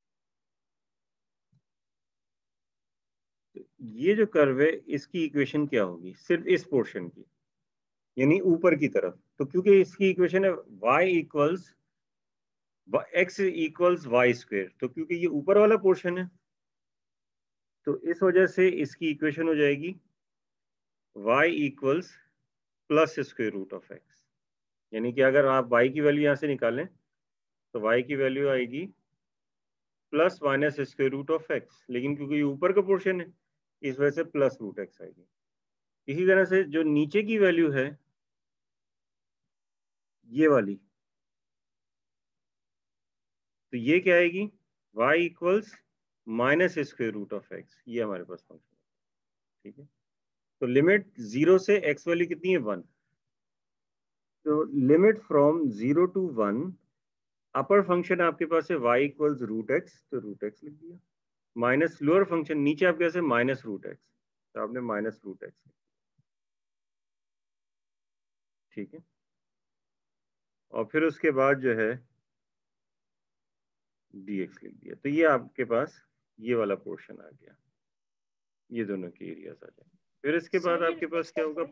तो ये जो कर्व है इसकी इक्वेशन क्या होगी सिर्फ इस पोर्शन की, यानी ऊपर की तरफ। तो क्योंकि इसकी इक्वेशन है y equals x equals y square, तो क्योंकि ये ऊपर वाला पोर्शन है तो इस वजह से इसकी इक्वेशन हो जाएगी y equals plus square root of x. यानी कि अगर आप y की वैल्यू यहाँ से निकालें तो y की वैल्यू आएगी plus minus square root of x, लेकिन क्योंकि ये ऊपर का पोर्शन है इस वजह से प्लस रूट एक्स आएगी। इसी तरह से जो नीचे की वैल्यू है ये वाली, तो ये क्या आएगी, y equals minus square root of x, ये हमारे पास फंक्शन है। ठीक है, तो लिमिट जीरो से x वैल्यू कितनी है, वन। तो limit from zero to one, upper function आपके पास है y इक्वल्स रूट एक्स, तो रूट एक्स लिख दिया, माइनस लोअर फंक्शन नीचे आपके पास है माइनस रूट एक्स, तो आपने माइनस रूट एक्स। ठीक है, और फिर उसके बाद जो है dx लिख दिया। तो ये आपके पास ये वाला पोर्शन आ गया, ये दोनों के एरियाज आ जाए। फिर इसके बाद आपके पास क्या होगा,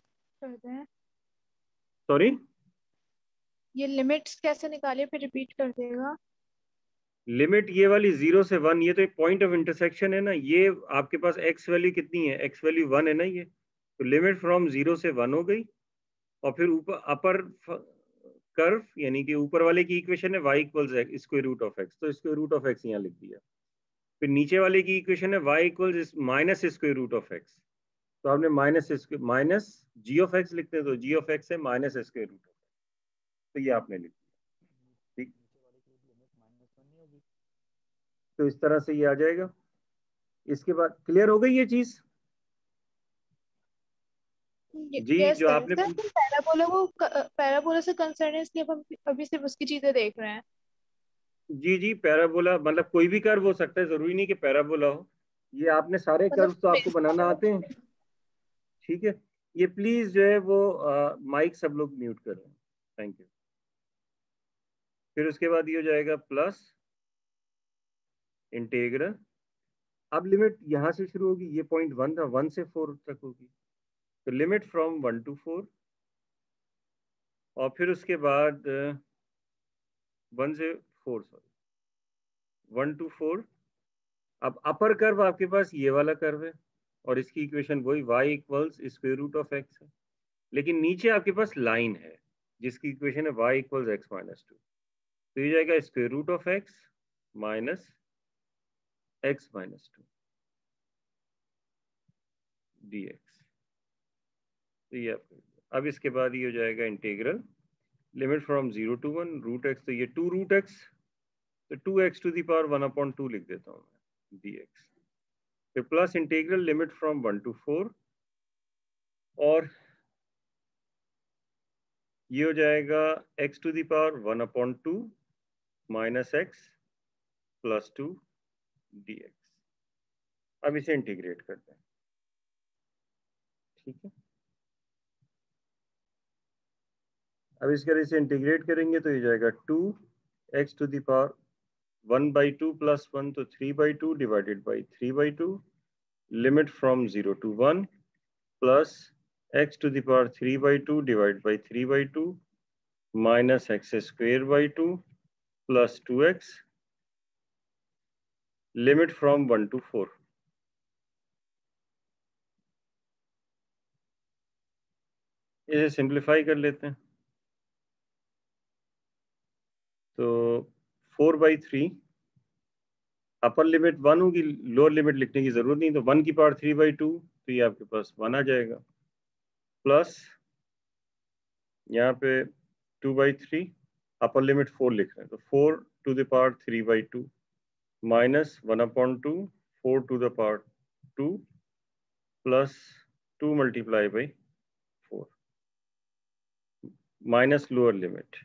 सॉरी ये लिमिट्स कैसे निकाले, फिर रिपीट कर देगा। लिमिट ये वाली जीरो से वन, ये तो एक पॉइंट ऑफ इंटरसेक्शन है ना, ये आपके पास x वैल्यू कितनी है, x वैल्यू वन है ना, ये तो लिमिट फ्रॉम जीरो से वन हो गई। और फिर ऊपर अपर कर्व यानी कि ऊपर वाले की इक्वेशन है y equals square root of x, तो स्क्वायर रूट ऑफ एक्स यहाँ लिख दिया। फिर नीचे वाले की इक्वेशन है y equals minus square root of x, तो आपने minus minus g of x लिखते हैं, तो जी ऑफ एक्स है minus square root of x, तो ये आपने लिख दिया। ठीक, तो इस तरह से ये आ जाएगा। इसके बाद क्लियर हो गई ये चीज जी, यस जो सर। आपने सर हम पैराबोला को पैराबोला से कंसर्न है, इसलिए हम अभी सिर्फ उसकी चीजें देख रहे हैं। जी जी पैराबोला मतलब कोई भी कर्व हो सकता है, जरूरी नहीं कि पैराबोला हो। ये आपने सारे मतलब कर्व तो आपको बनाना आते हैं। ठीक है, ये प्लीज जो है वो माइक सब लोग म्यूट करें, थैंक यू। फिर उसके बाद ये हो जाएगा प्लस इंटीग्रल, अब लिमिट यहाँ से शुरू होगी, ये पॉइंट वन था, वन से फोर तक होगी, तो limit from one to four, और फिर उसके बाद वन से four, sorry one to four. अब अपर कर्व आपके पास ये वाला कर्व है और इसकी इक्वेशन वही y equals square root of x है, लेकिन नीचे आपके पास लाइन है जिसकी इक्वेशन है y equals x minus two, तो ये जाएगा square root of x minus x minus two d x. तो ये अब इसके बाद ये हो जाएगा integral limit from zero to one root x, तो ये टू रूट एक्स, तो two x to the power one upon two लिख देता हूँ मैं डी एक्स, फिर plus integral limit from one to four, और ये हो जाएगा x to the power one upon two minus x plus two d x. अब इसे इंटीग्रेट करते हैं, ठीक है। अब इस तरह से इंटीग्रेट करेंगे तो ये जाएगा two x to the power one by two plus one, तो three by two divided by three by two, limit from zero to one, plus x to the power three by two divide by three by two minus x square by two plus two x, limit from one to four. इसे simplify कर लेते हैं, तो four by three, upper limit one होगी, lower limit लिखने की जरूरत नहीं, तो वन की पावर थ्री बाई टू, तो ये आपके पास वन आ जाएगा, प्लस यहाँ पे two by three, upper limit four लिख रहे हैं, तो four to the power three by two minus one upon two, four to the power two plus two multiply by four minus lower limit,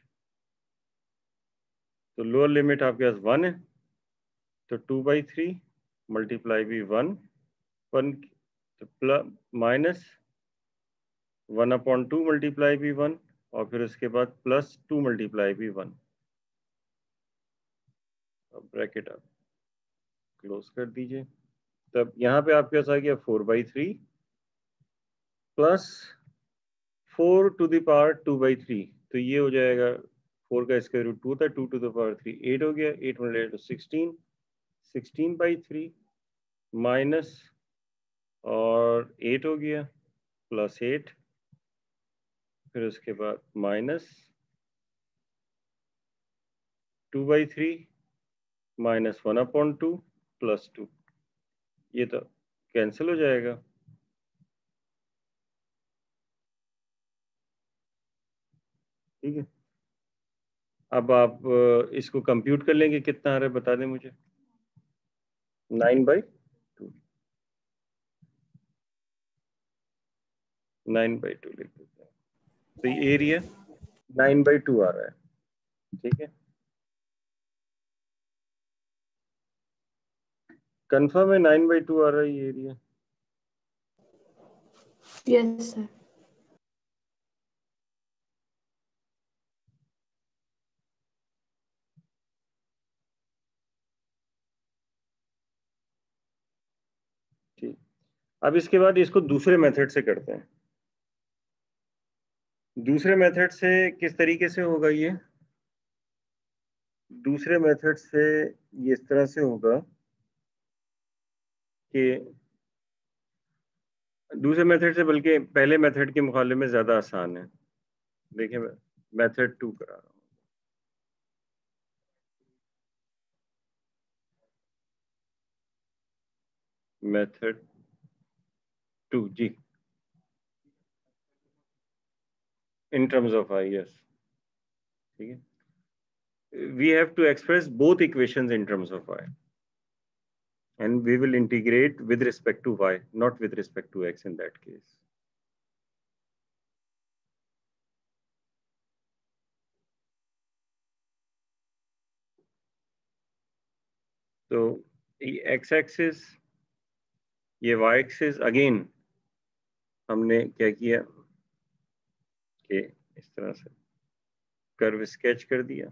तो lower limit आपके पास one है, तो two by three multiply by one, one तो plus minus one upon two multiply by one, और फिर उसके बाद plus two multiply by one. अब ब्रैकेट आप क्लोज कर दीजिए, तब यहाँ पे आपके पास आ गया four by three plus four to the power two by three, तो ये हो जाएगा फोर का स्क्वायर रूट टू था, two to the power three eight हो गया, eight multiply two sixteen, sixteen by three minus और एट हो गया प्लस एट, फिर उसके बाद minus two by three minus one upon two plus to, ये तो कैंसिल हो जाएगा, ठीक है। अब आप इसको कंप्यूट कर लेंगे, कितना आ रहा है बता दें मुझे। Nine by two, nine by two लिख देते हैं, तो ये एरिया नाइन बाई टू आ रहा है, ठीक है। कंफर्म है नाइन बाई टू आ रहा है ये एरिया? Yes sir. ठीक, अब इसके बाद इसको दूसरे मेथड से करते हैं। दूसरे मेथड से किस तरीके से होगा ये? दूसरे मेथड से ये इस तरह से होगा कि दूसरे मेथड से, बल्कि पहले मेथड के मुकाबले में ज्यादा आसान है। देखिए मेथड टू करा रहा हूँ। मेथड टू जी, in terms of I, yes, ठीक है। We have to express both equations in terms of y, and we will integrate with respect to y, not with respect to x in that case. तो ये x axis, ये y axis, again हमने क्या किया कि इस तरह से कर्व स्केच कर दिया,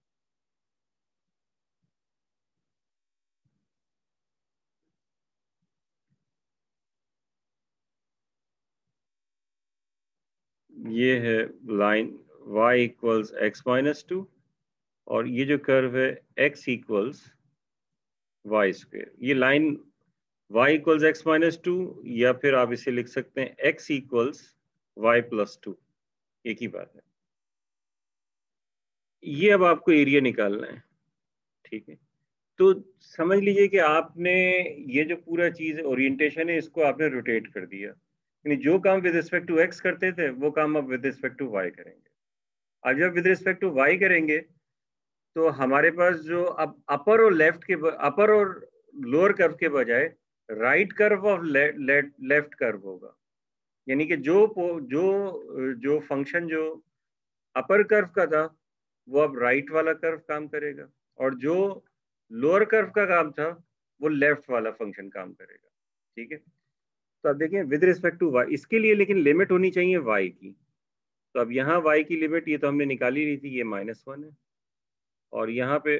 ये है line y equals x minus two, और ये जो कर्व है x इक्वल्स वाई स्क्वेयर। ये line y equals x minus two, या फिर आप इसे लिख सकते हैं x equals y plus two, एक ही बात है। ये अब आपको एरिया निकालना है, ठीक है। तो समझ लीजिए कि आपने ये जो पूरा चीज ओरिएंटेशन है इसको आपने रोटेट कर दिया, यानी जो काम विद रिस्पेक्ट टू एक्स करते थे वो काम अब विद रिस्पेक्ट टू वाई करेंगे। अब जब विद रिस्पेक्ट टू वाई करेंगे तो हमारे पास जो अब अपर और लेफ्ट के अपर और लोअर कर्व के बजाय राइट कर्व और लेफ्ट कर्व होगा, यानी कि जो जो जो फंक्शन जो अपर कर्व का था वो अब राइट वाला कर्व काम करेगा, और जो लोअर कर्व का काम था वो लेफ्ट वाला फंक्शन काम करेगा। ठीक है, तो अब देखिए विद रिस्पेक्ट टू वाई, इसके लिए लेकिन लिमिट होनी चाहिए वाई की। तो अब यहाँ वाई की लिमिट ये तो हमने निकाली रही थी, ये माइनस वन है, और यहाँ पे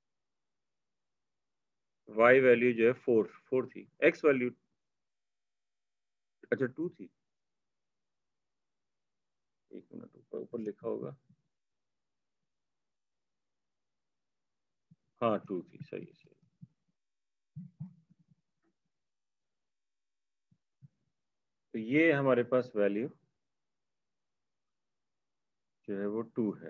वाई वैल्यू जो है फोर फोर थी, एक्स वैल्यू अच्छा टू थी, एक मिनट ऊपर ऊपर लिखा होगा, हाँ टू थी, सही सही। तो ये हमारे पास वैल्यू जो है वो टू है।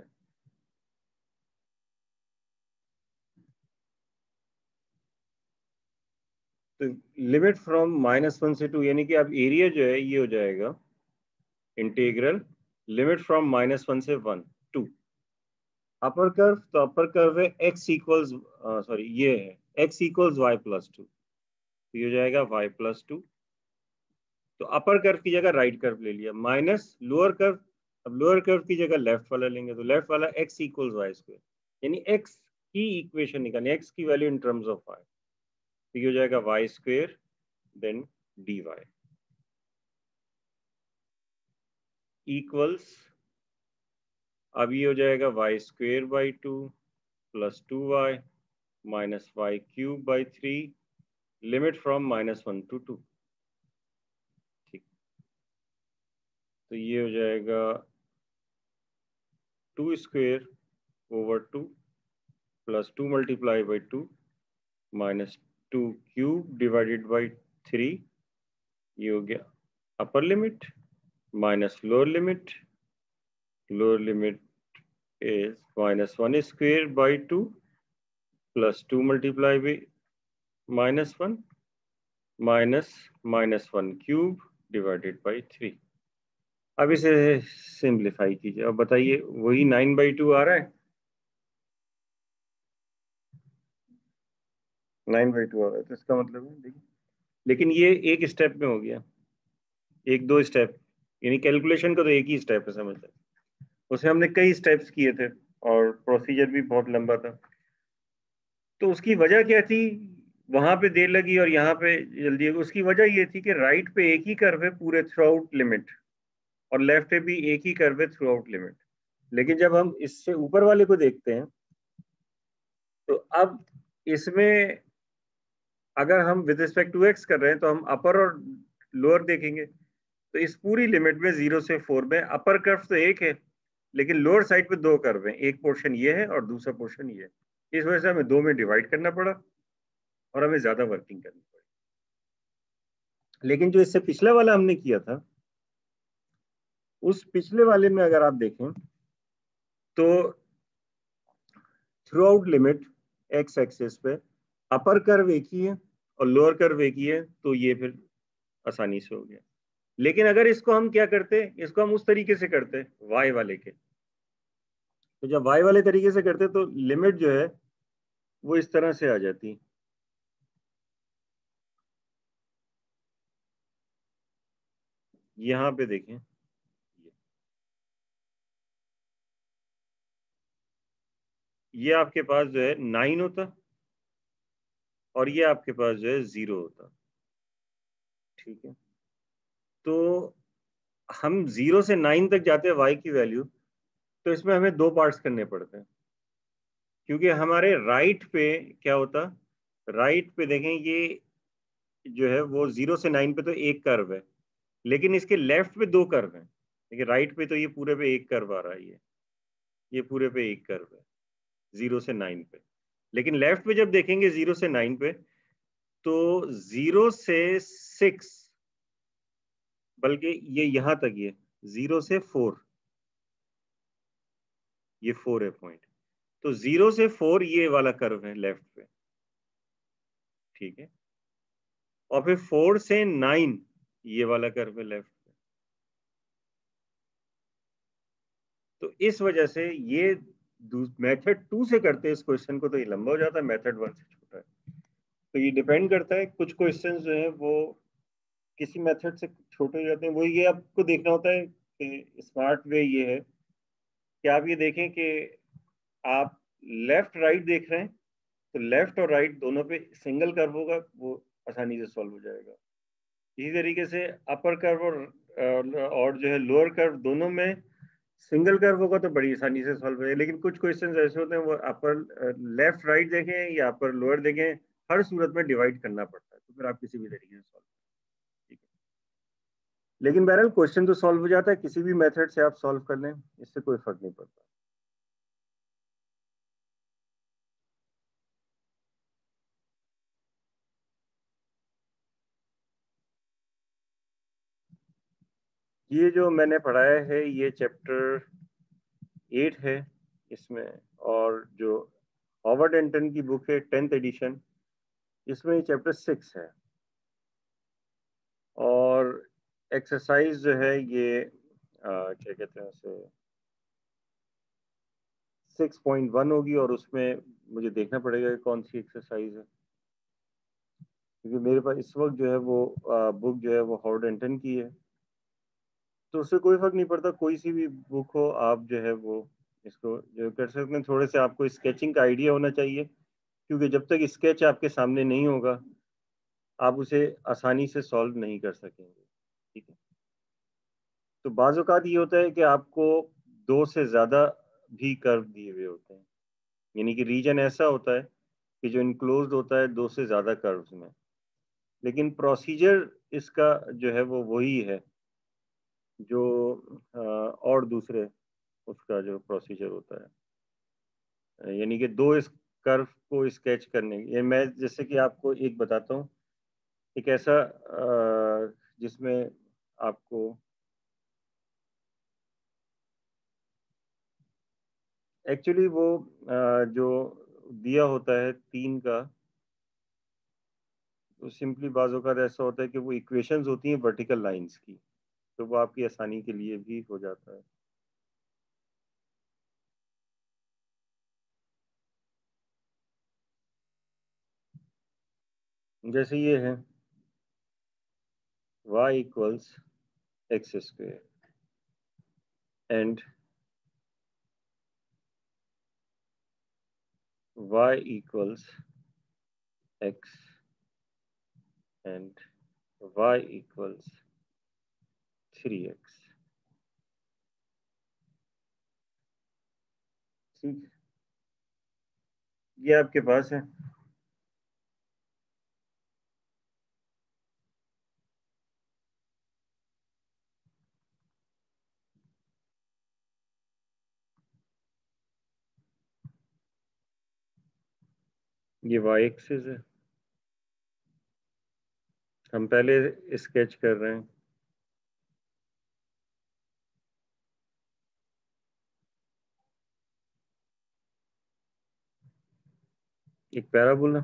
तो लिमिट फ्रॉम माइनस वन से टू, यानी कि अब एरिया जो है ये हो जाएगा integral limit from minus one से वन टू अपर कर्व, तो अपर कर्व है x इक्वल्स सॉरी ये है x equals y plus two, तो ये हो जाएगा y प्लस टू। तो अपर कर्व की जगह राइट कर्व ले लिया, माइनस लोअर कर्व, अब लोअर कर्व की जगह लेफ्ट वाला लेंगे, तो लेफ्ट वाला x इक्वल्स वाई स्क्वायर, यानी x की इक्वेशन निकालनी, x की value in terms of y, तो ये हो जाएगा y square then d y equals, अब ये हो जाएगा y square by two plus two y minus y cube by three limit from minus one to two. ठीक, तो ये हो जाएगा two square over two plus two multiply by two minus two cube divided by three, ये हो गया upper limit minus lower limit, lower limit is minus one square by two plus two multiply by minus one minus minus one cube divided by three। अब इसे simplify कीजिए, अब बताइए वही nine by two आ रहा है, नाइन बाई टू आ रहा है, तो इसका मतलब है देखिए, लेकिन ये एक स्टेप में हो गया, एक दो स्टेप, यानी कैलकुलेशन का तो एक ही स्टेप है समझ लें, उसे हमने कई स्टेप्स किए थे और प्रोसीजर भी बहुत लंबा था। तो उसकी वजह क्या थी, वहां पे देर लगी और यहाँ पे जल्दी, उसकी वजह ये थी कि राइट पे एक ही कर्व है पूरे थ्रू आउट लिमिट, और लेफ्ट पे भी एक ही कर्व है थ्रू आउट लिमिट। लेकिन जब हम इससे ऊपर वाले को देखते हैं तो अब इसमें अगर हम विद रिस्पेक्ट टू एक्स कर रहे हैं तो हम अपर और लोअर देखेंगे, तो इस पूरी लिमिट में जीरो से फोर में अपर कर्व तो एक है लेकिन लोअर साइड पे दो कर्व हैं, एक पोर्शन ये है और दूसरा पोर्शन ये है, इस वजह से हमें दो में डिवाइड करना पड़ा और हमें ज्यादा वर्किंग करनी पड़ी। लेकिन जो इससे पिछला वाला हमने किया था, उस पिछले वाले में अगर आप देखें तो throughout limit x axis पे अपर कर्व एक ही है और लोअर कर्व एक ही है, तो ये फिर आसानी से हो गया। लेकिन अगर इसको हम क्या करते, इसको हम उस तरीके से करते वाई वाले के, तो जब वाई वाले तरीके से करते तो लिमिट जो है वो इस तरह से आ जाती, यहां पे देखें ये आपके पास जो है नाइन होता और ये आपके पास जो है जीरो होता। ठीक है, तो हम जीरो से नाइन तक जाते हैं वाई की वैल्यू, तो इसमें हमें दो पार्ट्स करने पड़ते हैं, क्योंकि हमारे राइट पे क्या होता, राइट पे देखें ये जो है वो जीरो से नाइन पे तो एक कर्व है, लेकिन इसके लेफ्ट पे दो कर्व हैं। देखिए राइट पे तो ये पूरे पे एक कर्व आ रहा है, ये ये पूरे पे एक कर्व है जीरो से नाइन पे, लेकिन लेफ्ट पे जब देखेंगे जीरो से नाइन पे तो जीरो से सिक्स, बल्कि ये यहां तक, ये जीरो से फोर, ये फोर है पॉइंट, तो जीरो से फोर ये वाला कर्व है लेफ्ट पे, ठीक है, और फिर फोर से नाइन ये वाला कर्व है लेफ्ट। तो इस वजह से ये मेथड टू से करते हैं इस क्वेश्चन को तो ये लंबा हो जाता है, मेथड वन से छोटा है। तो ये डिपेंड करता है, कुछ क्वेश्चंस जो है वो किसी मेथड से छोटे हो जाते हैं। वो ये आपको देखना होता है कि स्मार्ट वे ये है कि आप ये देखें कि आप लेफ्ट राइट देख रहे हैं तो लेफ्ट और राइट दोनों पे सिंगल कर्व होगा, वो आसानी से सॉल्व हो जाएगा। इसी तरीके से अपर कर्व और और जो है लोअर कर्व दोनों में सिंगल कर्व होगा तो बड़ी आसानी से सॉल्व हो जाएगा। लेकिन कुछ क्वेश्चन ऐसे होते हैं वो अपर लेफ्ट राइट देखें या अपर लोअर देखें, हर सूरत में डिवाइड करना पड़ता है, तो फिर आप किसी भी तरीके से सॉल्व, ठीक है। लेकिन बहरहाल क्वेश्चन तो सॉल्व हो जाता है, किसी भी मेथड से आप सॉल्व कर लें, इससे कोई फर्क नहीं पड़ता। ये जो मैंने पढ़ाया है ये चैप्टर एट है इसमें, और जो हॉवर्ड एंड टन की बुक है टेंथ एडिशन, इसमें चैप्टर सिक्स है। और एक्सरसाइज जो है ये आ, क्या कहते हैं उसे सिक्स पॉइंट वन होगी, और उसमें मुझे देखना पड़ेगा कि कौन सी एक्सरसाइज है, क्योंकि मेरे पास इस वक्त जो है वो आ, बुक जो है वो हॉवर्ड एंड टन की है। तो उससे कोई फर्क नहीं पड़ता, कोई सी भी बुक हो आप जो है वो इसको जो कर सकते हैं। थोड़े से आपको स्केचिंग का आइडिया होना चाहिए, क्योंकि जब तक स्केच आपके सामने नहीं होगा आप उसे आसानी से सॉल्व नहीं कर सकेंगे, ठीक है। तो बाज़ औक़ात ये होता है कि आपको दो से ज़्यादा भी कर्व दिए हुए होते हैं, यानी कि रीजन ऐसा होता है कि जो इनक्लोज्ड होता है दो से ज़्यादा कर्व्स में, लेकिन प्रोसीजर इसका जो है वो वही है जो आ, और दूसरे उसका जो प्रोसीजर होता है, यानी कि दो इस कर्व को स्केच करने। ये मैं जैसे कि आपको एक बताता हूँ, एक ऐसा आ, जिसमें आपको एक्चुअली वो आ, जो दिया होता है तीन का, तो सिंपली बाज़ों का ऐसा होता है कि वो इक्वेशंस होती हैं वर्टिकल लाइंस की, तो वो आपकी आसानी के लिए भी हो जाता है। जैसे ये है y equals x square and y equals x and y equals three x, ठीक, ये आपके पास है। ये y एक्सिस है, हम पहले स्केच कर रहे हैं। एक पैराबोला,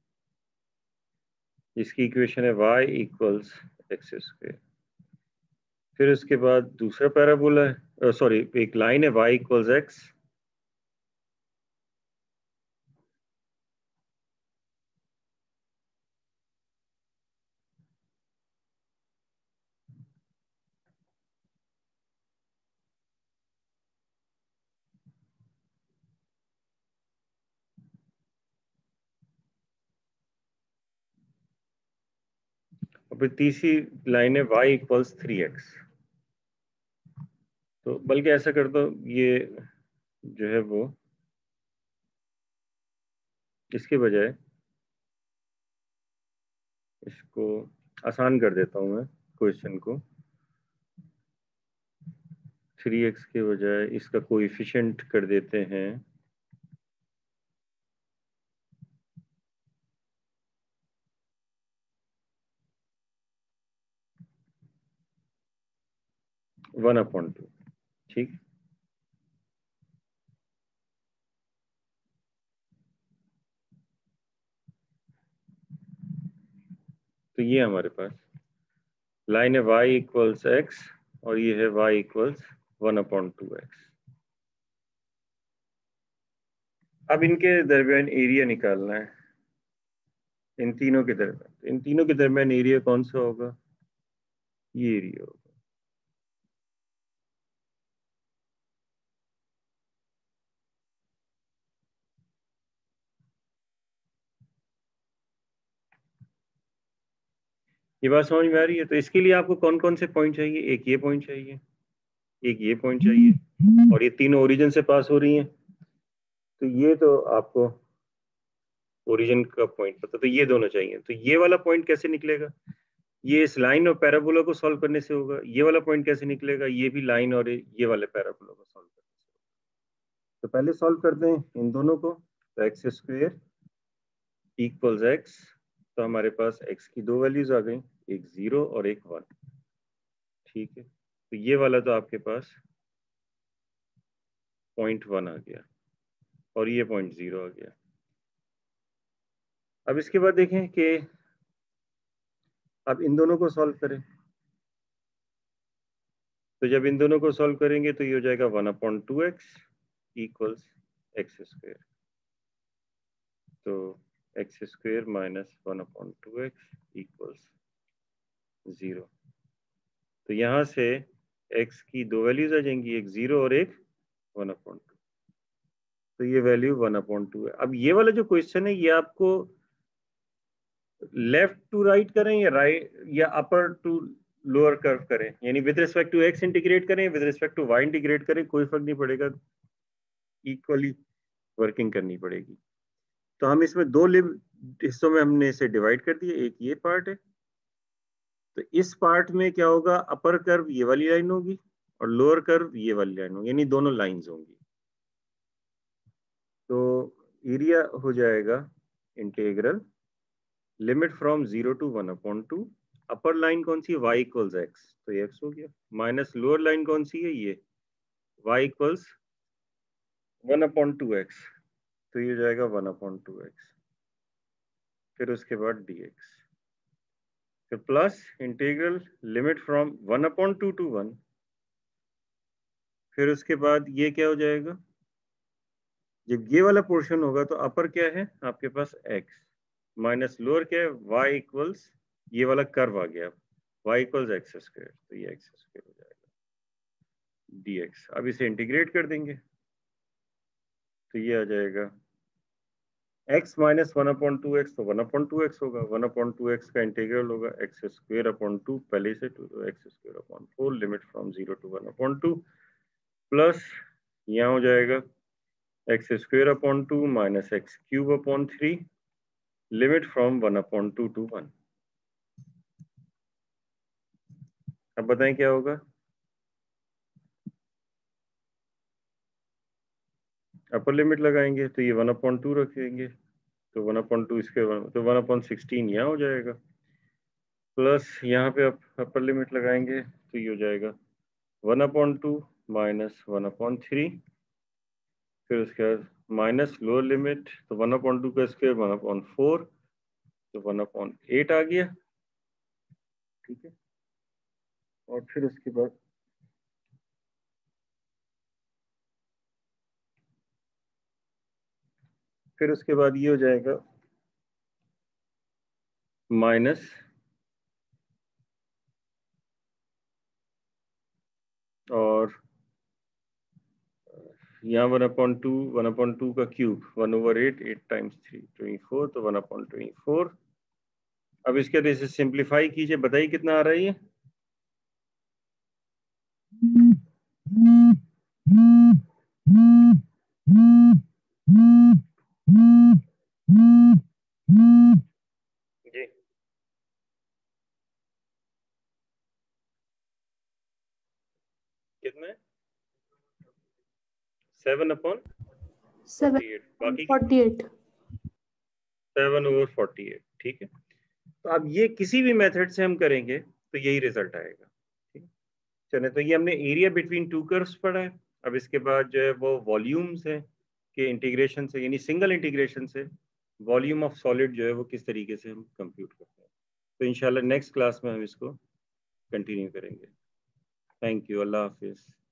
इसकी इक्वेशन है y इक्वल्स एक्स स्क्वेयर। फिर उसके बाद दूसरा पैराबोला है, सॉरी एक लाइन है y इक्वल्स एक्स, और फिर तीसरी लाइन है y इक्वल्स थ्री एक्स। तो बल्कि ऐसा कर दो, ये जो है वो इसके बजाय इसको आसान कर देता हूँ मैं क्वेश्चन को, थ्री एक्स के बजाय इसका कोएफिशिएंट कर देते हैं वन अपॉन टू, ठीक। तो ये हमारे पास लाइन है y इक्वल्स एक्स और ये है y equals one upon two x. अब इनके दरमियान एरिया निकालना है, इन तीनों के दरमियान। इन तीनों के दरमियान एरिया कौन सा होगा? ये एरिया होगा। ये बात समझ में आ रही है? तो इसके लिए आपको कौन कौन से पॉइंट चाहिए? एक ये पॉइंट चाहिए, एक ये पॉइंट चाहिए, और ये तीनों ओरिजिन से पास हो रही हैं। तो ये तो आपको ओरिजिन का पॉइंट पता, तो ये दोनों चाहिए। तो ये वाला पॉइंट कैसे निकलेगा? ये इस लाइन और पैराबोला को सॉल्व करने से होगा। ये वाला पॉइंट कैसे निकलेगा? ये भी लाइन और ये वाले पैराबोला को सॉल्व करने से होगा। तो पहले सॉल्व करते हैं इन दोनों को। तो एक्स स्क्वायर इक्वल्स एक्स, तो हमारे पास एक्स की दो वैल्यूज आ गई, एक जीरो और एक वन। ठीक है, तो ये वाला तो आपके पास पॉइंट वन आ गया और ये पॉइंट जीरो आ गया। अब इसके बाद देखें कि अब इन दोनों को सॉल्व करें। तो जब इन दोनों को सॉल्व करेंगे तो ये हो जाएगा one upon two x equals x square. तो x square minus one upon two x equals zero. तो यहाँ से x की दो वैल्यूज आ जाएंगी, एक जीरो और एक वन अपॉन टू। तो ये वैल्यू वन अपॉन टू है। अब ये वाला जो क्वेश्चन है ये आपको लेफ्ट टू राइट करें या राइट या अपर टू लोअर कर्व करें, यानी with respect to x integrate करें, with respect to y integrate करें, कोई फर्क नहीं पड़ेगा, इक्वली वर्किंग करनी पड़ेगी। तो हम इसमें दो हिस्सों में हमने इसे डिवाइड कर दिया। एक ये पार्ट है, तो इस पार्ट में क्या होगा, अपर कर्व ये वाली लाइन होगी और लोअर कर्व ये वाली लाइन होगी, यानी दोनों लाइंस होंगी। तो एरिया हो जाएगा integral limit from zero to one upon two. Upper line कौन सी है? y इक्वल्स एक्स, तो ये x हो गया, माइनस लोअर लाइन कौन सी है? ये y equals one upon two x, तो ये हो जाएगा वन अपॉन टू एक्स। फिर उसके बाद dx, फिर plus integral limit from one upon two to one. फिर उसके बाद ये क्या हो जाएगा, जब ये वाला पोर्शन होगा तो अपर क्या है आपके पास x, माइनस लोअर क्या है y इक्वल्स ये वाला कर्व आ गया y इक्वल्स एक्स स्क्वायर, तो ये एक्स स्क्वायर हो जाएगा dx। अब इसे इंटीग्रेट कर देंगे तो ये आ जाएगा x minus one upon two x, तो वन अपॉन टू एक्स होगा, वन अपॉन टू एक्स का इंटीग्रल होगा एक्स स्क्वायर अपॉन टू, पहले से टू, तो x square upon four limit from zero to one upon two, plus यहाँ हो जाएगा x square upon two minus x cube upon three limit from one upon two to one. अब बताएं क्या होगा? अपर लिमिट लगाएंगे तो ये वन अपॉन टू रखेंगे, तो वन अपॉन टू इसके वन, तो वन अपॉन सिक्सटीन यहाँ हो जाएगा, प्लस यहाँ पे अप, अपर लिमिट लगाएंगे तो ये हो जाएगा one upon two minus one upon three. फिर उसके बाद माइनस लोअर लिमिट, तो वन अपॉन टू का स्क्वायर वन अपॉन फोर, तो वन अपॉन एट आ गया। ठीक है, और फिर उसके बाद फिर उसके बाद ये हो जाएगा माइनस और यहाँ one upon two, one upon two का cube one over eight, eight times three twenty four, तो वन अपॉन ट्वेंटी फोर। अब इसके बाद इसे सिंप्लीफाई कीजिए, बताइए कितना आ रहा है ये? जी कितना है? सेवन अपॉन फोर्टी एट, बाकी forty eight seven over forty eight. ठीक है, तो अब ये किसी भी मेथड से हम करेंगे तो यही रिजल्ट आएगा। ठीक है, चलिए, तो ये हमने एरिया बिटवीन टू कर्व्स पढ़ा है। अब इसके बाद जो है वो वॉल्यूम्स है के इंटीग्रेशन से, यानी सिंगल इंटीग्रेशन से वॉल्यूम ऑफ सॉलिड जो है वो किस तरीके से हम कंप्यूट करते हैं। तो इंशाल्लाह नेक्स्ट क्लास में हम इसको कंटिन्यू करेंगे। थैंक यू, अल्लाह हाफिज़।